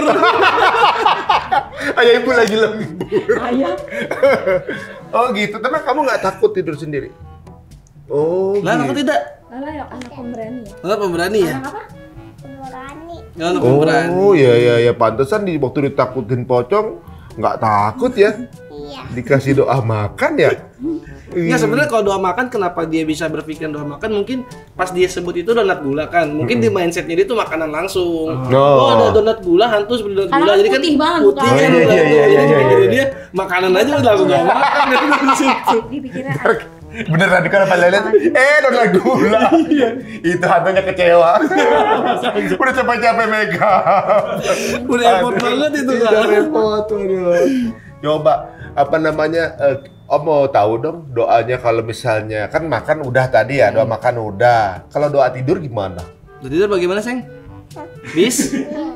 Ayah ibu lagi lembur. Ayah. Oh gitu, tapi kamu nggak takut tidur sendiri? Oh Lah, aku gitu. tidak. Lala ya anak pemberani ya. Lala pemberani ya? Anak apa? Berani. Anak pemberani. Oh iya, pantesan di waktu ditakutin pocong nggak takut ya? Iya. Dikasih doa makan ya? Nggak, sebenarnya kalau doa makan kenapa dia bisa berpikir doa makan, mungkin pas dia sebut itu donat gula kan, mungkin di mindsetnya dia tuh makanan langsung. Oh ada donat gula, hantu seperti donat Karena gula, jadi kan putih banget putih bukan? kan. Iya. Jadi dia makanan aja udah langsung doa makan dari situ. Dipikirnya Beneran di kalau lihat donat gula. Itu hantunya kecewa. Udah capek-capek megang. Udah effort banget itu kan. Udah repot, aduh. Coba apa namanya? Om mau tahu dong doanya kalau misalnya kan makan udah tadi ya, doa makan udah. Kalau doa tidur gimana? Doa tidur bagaimana, Seng? Bis?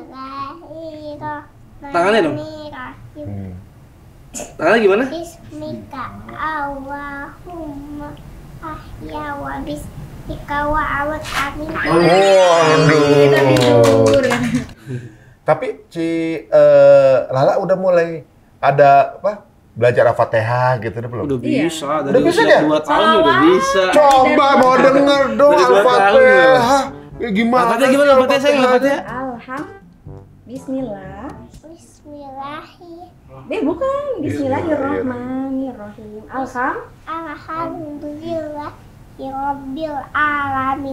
Tangannya dong. Tangannya gimana? Bismika Allahumma ahya wa bismika wa awat amin. Aduh. Tapi si Lala udah mulai ada apa? Belajar Al-Fatihah gitu belum? Udah bisa, dari Udah bisa usia ya? 2 tahun udah bisa. Coba mau denger dong Dari 2 tahun Al-Fatihah. Gimana? Al-Fatihah gimana Al-Fatihah, Seng? Al-Fatihah? Bismillah. Bismillahirrahmanirrahim. Bukan. Bismillahirrahmanirrahim. Alhamdulillahirabbil alamin.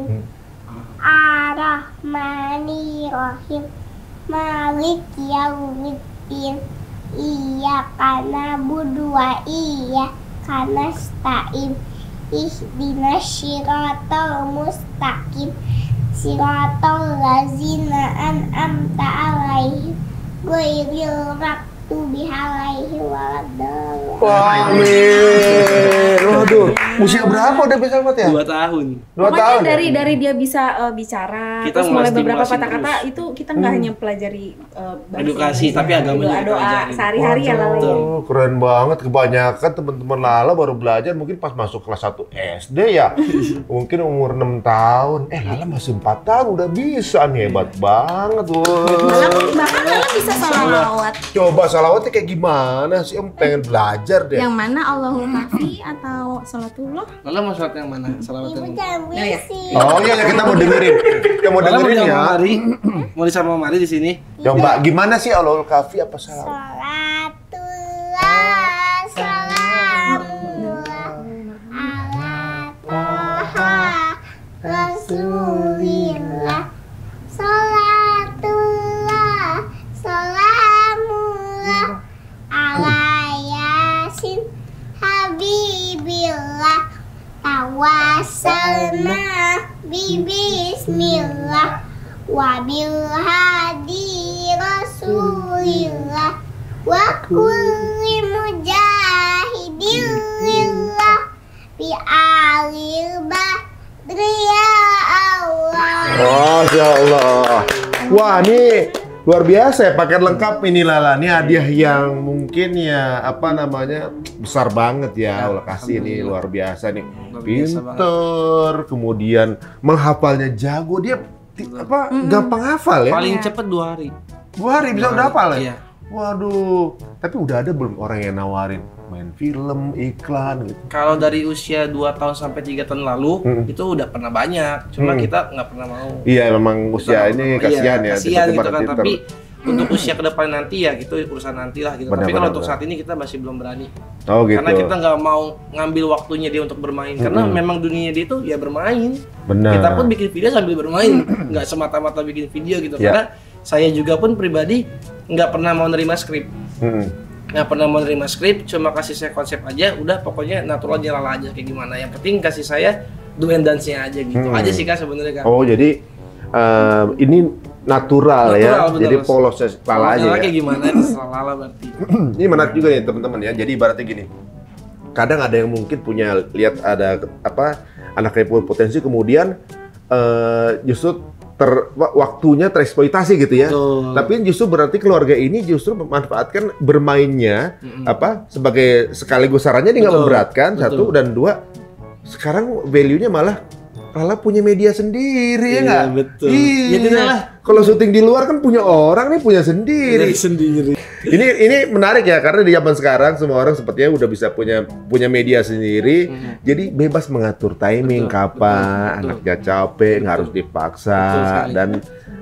Ar-Rahmanirrahim. Malik yaumiddin. Iyyaka na'budu wa iyyaka nasta'in. Ihdinas siratal mustaqim. Siratal ladzina an'amta 'alaihim ghairil maghdubi 'alaihim waladdallin. Amin. Waduh, usia berapa udah bisa Al-Fatihah? 2 tahun. 2 Pokoknya tahun. dari dia bisa bicara, Kita terus mulai beberapa stimulasi kata-kata terus. itu kita nggak hanya pelajari bahasa Edukasi, Indonesia, tapi agamanya doa dipelajari. sehari-hari ya Lala. Oh, keren banget. Kebanyakan teman-teman Lala baru belajar mungkin pas masuk kelas 1 SD ya. Mungkin umur 6 tahun. Lala masih 4 tahun udah bisa nih. Hebat banget. Lala Wah. bahkan Lala bisa salawat. Coba salawatnya kayak gimana sih? Om pengen belajar deh. Yang mana Allahul Kafi atau Salatullah? Lala mau sholat yang mana? Salawat Ibu yang mana? jangan berisik. Oh iya, kita mau dengerin. Kita mau Lala mau dengerin sama ya. Mari. Mau disama Mari di sini. Coba gimana sih Allahul Kafi apa salawat? Salatullah salamullah ala Taha Rasulillah. Salatullah salamullah ala Yasin Habibillah. Tawassalna bismillah wa bil hadi rasulillah wa kulli mujahidin lillah bi alil badriya Masya Allah. Wah, ini luar biasa ya, paket lengkap ini Lala. Ini hadiah yang mungkin ya apa namanya besar banget ya. Allah kasih ini luar biasa nih. Pinter, kemudian menghafalnya jago dia. Apa gampang hafal ya? Paling cepet 2 hari. 2 hari bisa udah hafal ya? Iya. Waduh, tapi udah ada belum orang yang nawarin main film, iklan gitu? Kalau dari usia 2 tahun sampai 3 tahun lalu itu udah pernah banyak, cuma kita nggak pernah mau. Iya, memang usia ini kasihan ya. Kasihan gitu kan, tapi untuk usia ke depan nanti ya gitu urusan nanti lah gitu. Tapi kalau untuk saat ini kita masih belum berani. Oh gitu. Karena kita nggak mau ngambil waktunya dia untuk bermain, karena memang dunia dia itu ya bermain. Benar. Kita pun bikin video sambil bermain, nggak semata-mata bikin video gitu. Karena saya juga pun pribadi nggak pernah mau nerima skrip. Nggak pernah mau nerima skrip, cuma kasih saya konsep aja, udah pokoknya natural Lala aja kayak gimana. Yang penting kasih saya do and dance-nya aja gitu. Aja sih Kak sebenarnya Kak. Oh, jadi ini natural ya. Betul. Jadi polosnya Lala aja ya. Kayak gimana itu Lala berarti. Ini menarik juga nih teman-teman ya. Jadi ibaratnya gini. Kadang ada yang mungkin punya lihat ada apa anaknya punya potensi kemudian justru waktunya tereksploitasi gitu ya. Betul. Tapi justru berarti keluarga ini justru memanfaatkan bermainnya apa sebagai sekaligus sarannya dia nggak memberatkan. Satu dan dua sekarang value-nya malah Lala punya media sendiri ya nggak? Betul. Iya. Ya tidak lah. Kalau syuting di luar kan punya orang nih punya sendiri. Ini menarik ya karena di zaman sekarang semua orang sepertinya udah bisa punya media sendiri. Jadi bebas mengatur timing kapan anaknya capek nggak harus dipaksa dan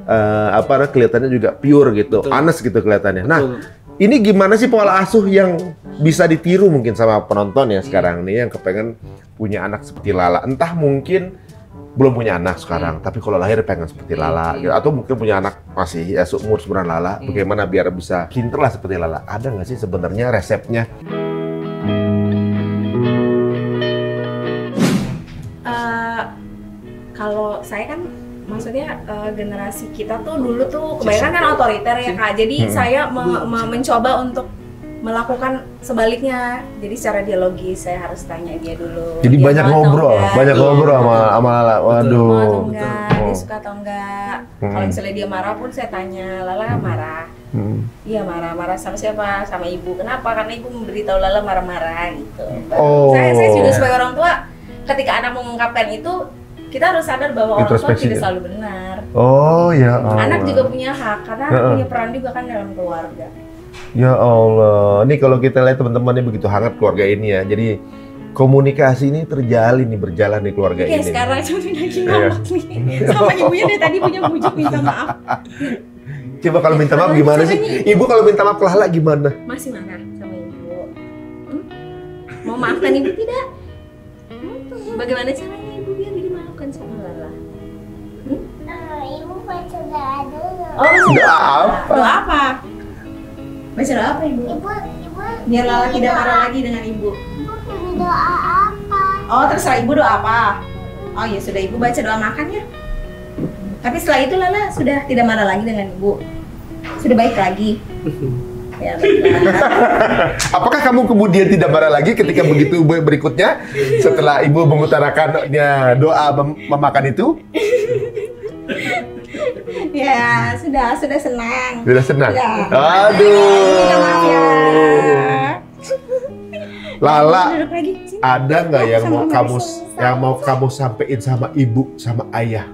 apa kelihatannya juga pure gitu, honest gitu kelihatannya. Nah, ini gimana sih pola asuh yang bisa ditiru mungkin sama penonton ya sekarang nih yang kepengen punya anak seperti Lala? Entah mungkin belum punya anak sekarang, tapi kalau lahir pengen seperti Lala, gitu. Atau mungkin punya anak masih ya seumur seumuran Lala, bagaimana biar bisa pinter lah seperti Lala? Ada nggak sih sebenarnya resepnya? Kalau saya kan, maksudnya generasi kita tuh dulu tuh kebanyakan kan otoriter ya Kak, jadi saya mencoba untuk melakukan sebaliknya. Jadi secara dialogis saya harus tanya dia dulu. Jadi dia banyak ngobrol sama Lala. Waduh. Mau atau enggak, dia suka atau enggak. Kalau misalnya dia marah pun saya tanya, Lala marah? Iya marah sama siapa? Sama ibu. Kenapa? Karena ibu memberitahu Lala marah-marah gitu. Saya juga sebagai orang tua, ketika anak mengungkapkan itu, kita harus sadar bahwa orang tua tidak selalu benar. Oh ya Allah. Anak juga punya hak, karena anak punya peran juga kan dalam keluarga. Ya Allah, ini kalau kita lihat teman-teman ini begitu hangat keluarga ini ya. Jadi komunikasi ini berjalan di keluarga ini. Oke, sekarang cuma lagi ngambek nih. Sama ibunya dari tadi punya bujuk minta maaf. Coba kalau minta maaf gimana sih? Ibu kalau minta maaf ke Lala gimana? Masih marah sama ibu. Mau maafkan ibu tidak? Bagaimana caranya ibu biar dimaafkan sama Lala? Ibu baca doa dulu. Oh, doa apa? Doa apa? Baca doa apa ibu? Ibu biar Lala tidak marah lagi dengan ibu. Doa apa? Oh, terserah ibu doa apa? Oh ya sudah, ibu baca doa makan ya. Tapi setelah itu Lala sudah tidak marah lagi dengan ibu. Sudah baik lagi. Ya, apakah kamu kemudian tidak marah lagi ketika begitu berikutnya setelah ibu mengutarakan doa memakan itu? Ya, sudah senang. Sudah senang? Ya. Aduh. Minta maaf ya. Lala, ada nggak yang mau kamu sampein sama ibu sama ayah?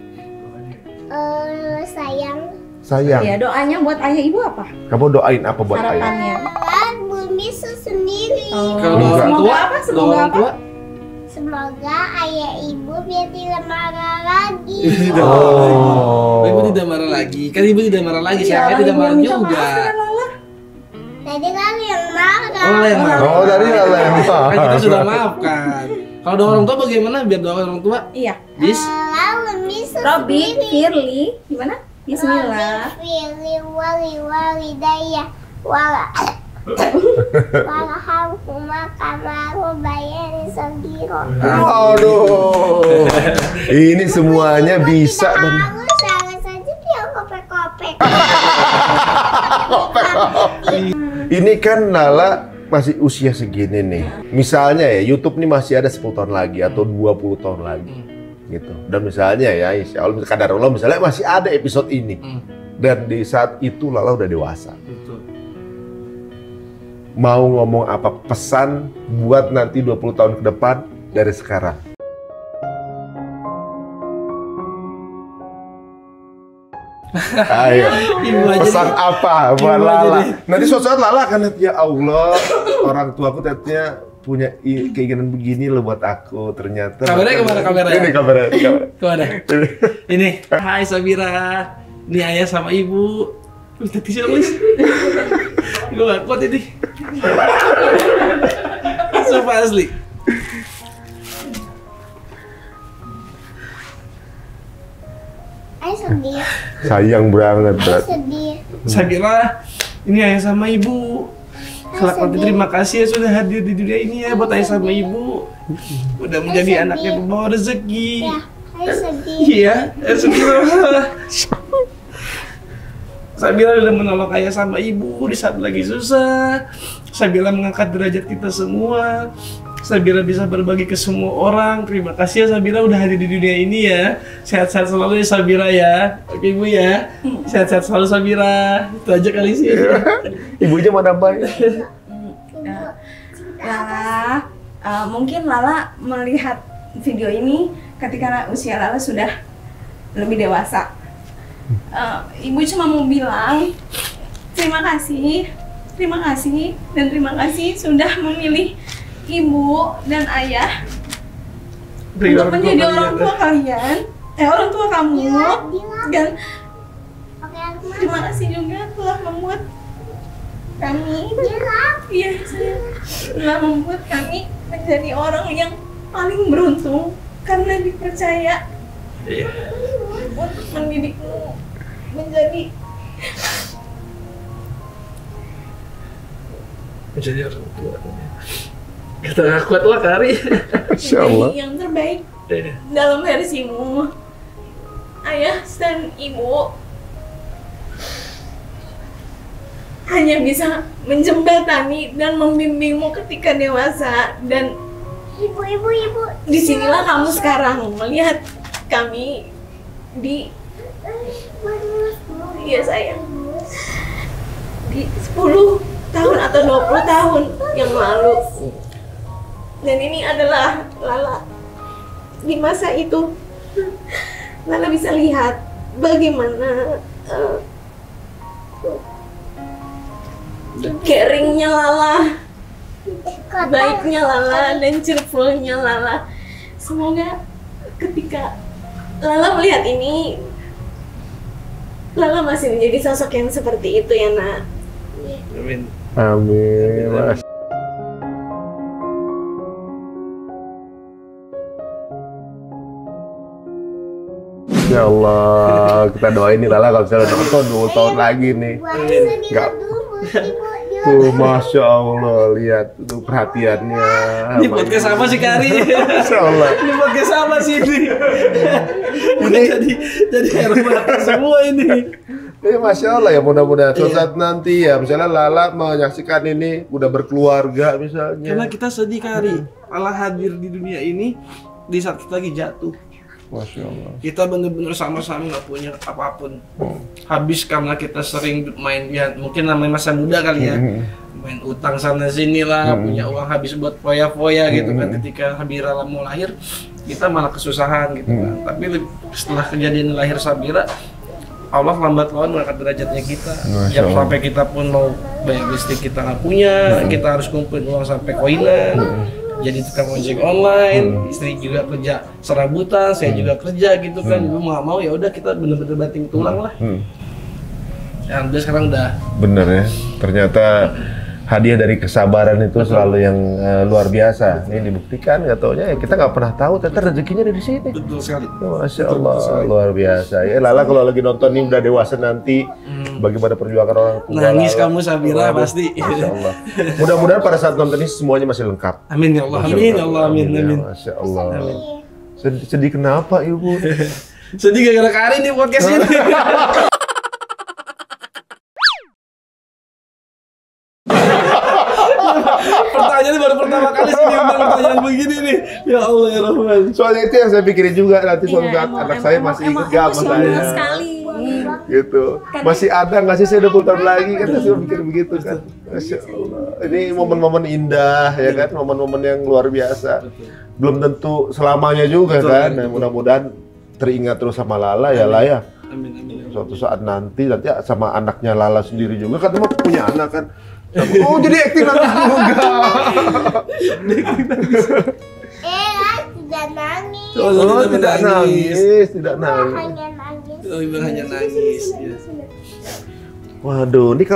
Sayang. Ya, doanya buat ayah ibu apa? Kamu doain apa buat harapannya? ayah? Belum bisa sendiri. Kalau semoga apa? Semoga apa? Semoga ayah ibu biar tidak marah lagi. Ibu tidak marah lagi. Kan ibu tidak marah lagi. Saya tidak marah juga. Tadi kan yang marah. Oh, tadi Lala yang marah. Kan kita sudah maafkan. Kalau doa orang tua bagaimana? Biar doa orang tua? Iya. Bis. Robi, Firly, gimana? Bismillah. Firly walidayah wala. Walhamdulillah kamaru bayani sagiro. Aduh. Ini semuanya bisa dan sangat saja dia kopek-kopek. Ini kan Lala masih usia segini nih. Misalnya ya, YouTube nih masih ada 10 tahun lagi atau 20 tahun lagi. gitu. Dan misalnya ya, insya Allah kadar Allah misalnya masih ada episode ini, dan di saat itu Lala udah dewasa. Betul. Mau ngomong apa pesan buat nanti 20 tahun ke depan dari sekarang? Ayo, pesan apa buat Lala? Nanti suatu saat Lala akan lihat, ya Allah, orang tua aku ternyata punya keinginan begini loh buat aku. Ternyata kameranya kemana kameranya? Ini kameranya. Kemana? Ini. Hai Sabira. Ini ayah sama ibu. Minta tisu dong, Lis. Gue gak kuat ini. Sumpah asli. Ayah sedih. Sayang banget, Ayah sedih. Sabira, ini ayah sama ibu. Selamat terima kasih ya sudah hadir di dunia ini ya buat ayah sama ibu. Udah menjadi anaknya pembawa rezeki. Ya, ayah sedih. Iya, Sabira. Sabira udah menolong ayah sama ibu di saat lagi susah. Sabira mengangkat derajat kita semua. Sabira bisa berbagi ke semua orang. Terima kasih ya Sabira udah hadir di dunia ini ya. Sehat-sehat selalu ya Sabira ya. Oke Ibu ya. Sehat-sehat selalu Sabira. Itu aja kali sih. Ibunya mana baik? Lala, mungkin Lala melihat video ini ketika usia Lala sudah lebih dewasa. Ibu cuma mau bilang terima kasih dan terima kasih sudah memilih ibu dan ayah untuk menjadi orang tua kalian, orang tua kamu, dan terima kasih juga telah membuat kami, iya saya telah membuat kami menjadi orang yang paling beruntung karena dipercaya untuk mendidikmu menjadi orang tua. Kita gak kuat lah Kari. Insyaallah. Yang terbaik dalam versimu, ayah dan ibu hanya bisa menjembatani dan membimbingmu ketika dewasa, dan Ibu. disinilah kamu sekarang melihat kami di sayang di 10 tahun atau 20 tahun yang lalu, dan ini adalah Lala di masa itu. Lala bisa lihat bagaimana caringnya Lala, baiknya Lala, dan cheerfulnya Lala. Semoga ketika Lala melihat ini, Lala masih menjadi sosok yang seperti itu ya nak. Amin. Amin. Mas. Ya Allah, kita doain nih Lala kalau misalnya nonton 2 tahun lagi nih. Enggak. Tuh, Masya Allah, lihat tuh perhatiannya. Ini podcast apa sih Kari? Masya Allah. Ini podcast apa sih ini? Ini jadi air mata semua ini. Masya Allah ya, mudah-mudahan suatu saat nanti ya misalnya Lala menyaksikan ini udah berkeluarga misalnya. Karena kita sedih Kari, Lala hadir di dunia ini di saat kita lagi jatuh. Masya Allah. Kita bener-bener sama-sama nggak punya apapun. Habis karena kita sering main, ya mungkin namanya masa muda kali ya, main utang sana sini lah, punya uang habis buat foya-foya gitu kan. Ketika Sabira mau lahir, kita malah kesusahan gitu kan. Tapi setelah kejadian lahir Sabira, Allah lambat laun mengangkat derajatnya kita. Yang sampai kita pun mau bayar listrik kita nggak punya, kita harus kumpulin uang sampai koinan. Jadi tukang ojek online, istri juga kerja serabutan, saya juga kerja gitu kan. Ibu mau ya udah kita bener-bener banting tulang lah. Ya udah sekarang udah. Bener ya, ternyata hadiah dari kesabaran itu selalu yang luar biasa. Ini dibuktikan, nggak taunya ya kita nggak pernah tahu ternyata rezekinya ada di sini. Betul sekali. Masya Allah, luar biasa. Ya Lala kalau lagi nonton ini udah dewasa nanti, bagaimana perjuangan orang tua. Nangis kamu Sabira pasti. Masya Allah. Mudah-mudahan pada saat nonton ini semuanya masih lengkap. Amin ya Allah. Amin ya Allah. Amin. Amin. Masya Allah. Sedih kenapa Ibu? Sedih gara-gara Kari nih podcast ini. Pertanyaan Makanya ini baru pertama kali sih diundang pertanyaan begini nih. Ya Allah ya Rahman. Soalnya itu yang saya pikirin juga nanti suatu saat anak saya masih ingat gak sama saya. Sekali. Gitu. Masih ada nggak sih saya 20 tahun lagi kan saya pikir begitu kan. Masya Allah. Ini momen-momen indah ya kan, momen-momen yang luar biasa. Belum tentu selamanya juga kan. Nah, mudah-mudahan teringat terus sama Lala ya lah ya. Amin. Suatu saat nanti sama anaknya Lala sendiri juga kan emang punya anak kan. Oh jadi aktif nangis juga. Tidak nangis. Oh tidak nangis. Hanya nangis. Oh, Ibu hanya nangis. Ya. Waduh, ini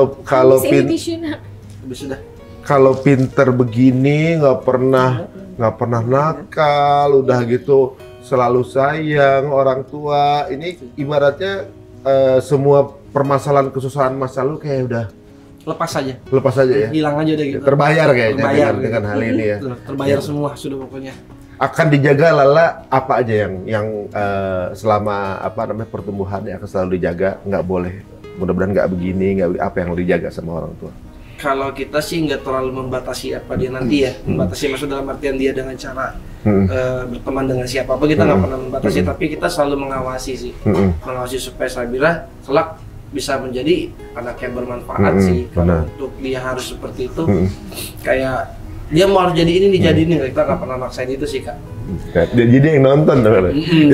kalau pinter begini nggak pernah nakal, udah gitu selalu sayang orang tua. Ini ibaratnya semua permasalahan kesusahan masa lalu kayak udah Lepas saja ya. Hilang aja udah gitu. Terbayar kayaknya dengan hal ini ya. Terbayar semua sudah pokoknya. Akan dijaga Lala apa aja yang selama pertumbuhannya akan selalu dijaga, nggak boleh. Mudah-mudahan nggak begini, apa yang dijaga sama orang tua. Kalau kita sih nggak terlalu membatasi apa dia nanti ya. Membatasi maksud dalam artian dia dengan cara berteman dengan siapa kita nggak pernah membatasi, tapi kita selalu mengawasi sih. Mengawasi supaya Sabira kelak bisa menjadi anak yang bermanfaat sih. Kalau untuk dia harus seperti itu, kayak dia mau harus jadi ini jadi ini, kita nggak pernah maksain itu sih Kak. Jadi yang nonton tuh.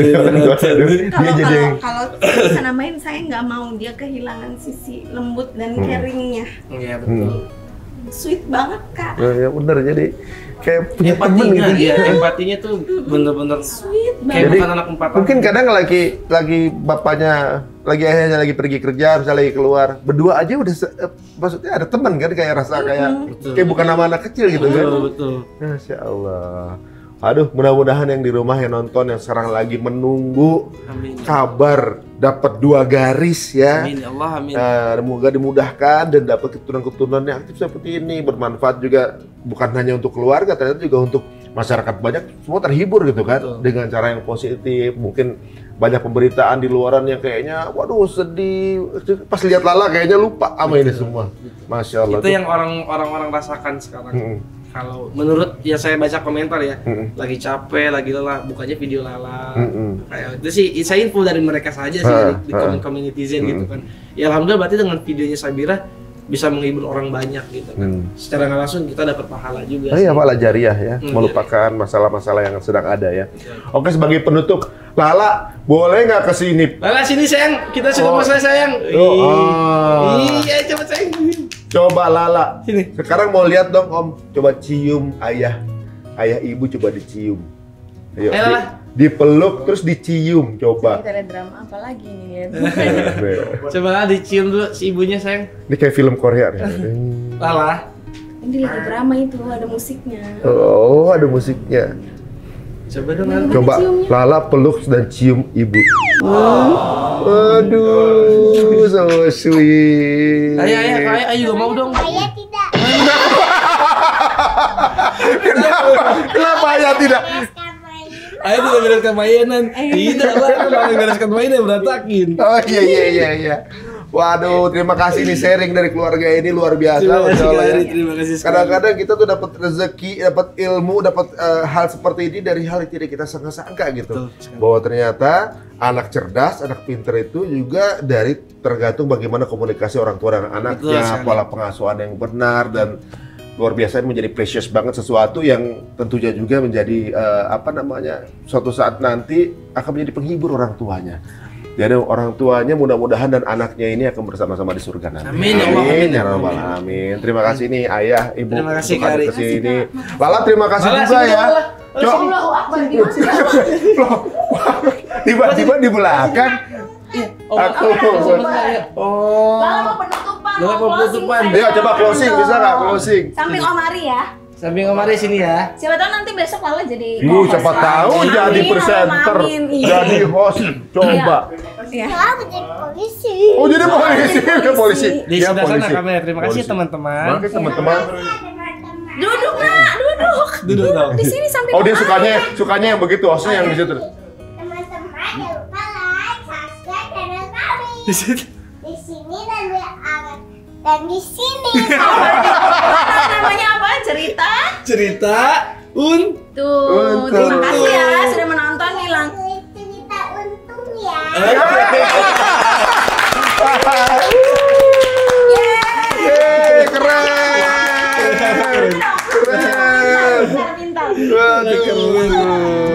Kalau bisa namain saya nggak mau dia kehilangan sisi lembut dan caringnya. Iya betul. Sweet banget Kak. Ya bener, jadi kayak punya temen gitu. Iya, empatinya tuh bener-bener sweet banget. Jadi anak 4 tahun. mungkin kadang lagi bapaknya, lagi ayahnya lagi pergi kerja, misalnya lagi keluar, berdua aja udah maksudnya ada teman kan, kayak rasa kayak bukan nama anak kecil gitu kan. Betul. Masya Allah. Aduh, mudah-mudahan yang di rumah yang nonton yang sekarang lagi menunggu kabar dapat 2 garis ya. Amin ya Allah, amin. Semoga dimudahkan dan dapat keturunan-keturunan yang aktif seperti ini, bermanfaat juga bukan hanya untuk keluarga, ternyata juga untuk masyarakat, banyak semua terhibur gitu kan. Betul. Dengan cara yang positif. Mungkin banyak pemberitaan di luaran yang kayaknya waduh sedih, pas lihat Lala kayaknya lupa sama ini semua. Masya Allah. Itu yang orang-orang rasakan sekarang. Kalau menurut ya saya baca komentar ya, lagi capek, lagi lelah, bukannya video Lala. Kayak itu sih saya info dari mereka saja sih, di komen netizen gitu kan. Ya alhamdulillah berarti dengan videonya Sabira bisa menghibur orang banyak gitu kan. Secara nggak langsung kita dapat pahala juga. Iya, pahala jariah ya, melupakan masalah-masalah yang sedang ada ya. Oke, sebagai penutup, Lala boleh nggak kesini? Lala sini sayang, kita sudah selesai sayang. Iya, coba sayang. Coba Lala, sini. Sekarang mau lihat dong Om, coba cium ayah ibu, coba dicium. Ayo, dipeluk terus dicium, coba. Kita ada drama apa lagi nih ya? Coba dicium dulu si ibunya sayang. Ini kayak film Korea nih. Lala. Ini lagi drama itu, ada musiknya. Oh, ada musiknya. Coba dong. Coba Lala peluk dan cium ibu. Aduh, so sweet. Ayah juga mau dong. Ayah tidak. Kenapa ayah tidak? Ayah tidak bereskan mainan. Tidak lah, kalau bereskan mainan berantakin. Oh iya. Waduh, terima kasih nih sharing dari keluarga ini luar biasa. Terima kasih. Kadang-kadang kita tuh dapat rezeki, dapat ilmu, dapat hal seperti ini dari hal yang tidak kita sangka-sangka gitu. Bahwa ternyata anak cerdas, anak pinter itu juga dari tergantung bagaimana komunikasi orang tua dan anaknya, pola pengasuhan yang benar, dan luar biasa ini menjadi precious banget, sesuatu yang tentunya juga menjadi suatu saat nanti akan menjadi penghibur orang tuanya. Jadi orang tuanya mudah-mudahan dan anaknya ini akan bersama-sama di surga nanti. Amin ya Allah, ya Rabbal alamin. Terima kasih nih ayah, ibu, terima kasih untuk hadir kesini. Lala terima kasih juga ya. Tiba-tiba di belakang. Aku. penutupan. Ayo coba closing, bisa nggak closing? Samping Om Ari ya. Samping Om Ari sini ya. Siapa tahu nanti besok Lala jadi siapa tahu jadi presenter, jadi host. Coba. Lala menjadi polisi. Oh, jadi polisi. Di sebelah sana kamera. Terima kasih teman-teman. Terima kasih teman-teman. Duduk nak, duduk dong. Di sini samping. Oh, dia sukanya yang begitu, hostnya yang di situ. Teman-teman jangan lupa like, subscribe channel kami. Di sini dan di sini. Namanya apa? Cerita Cerita Tuh, terima kasih ya sudah menonton Nilang. Cerita untung ya. Yeay, keren. Pintar. Waduh.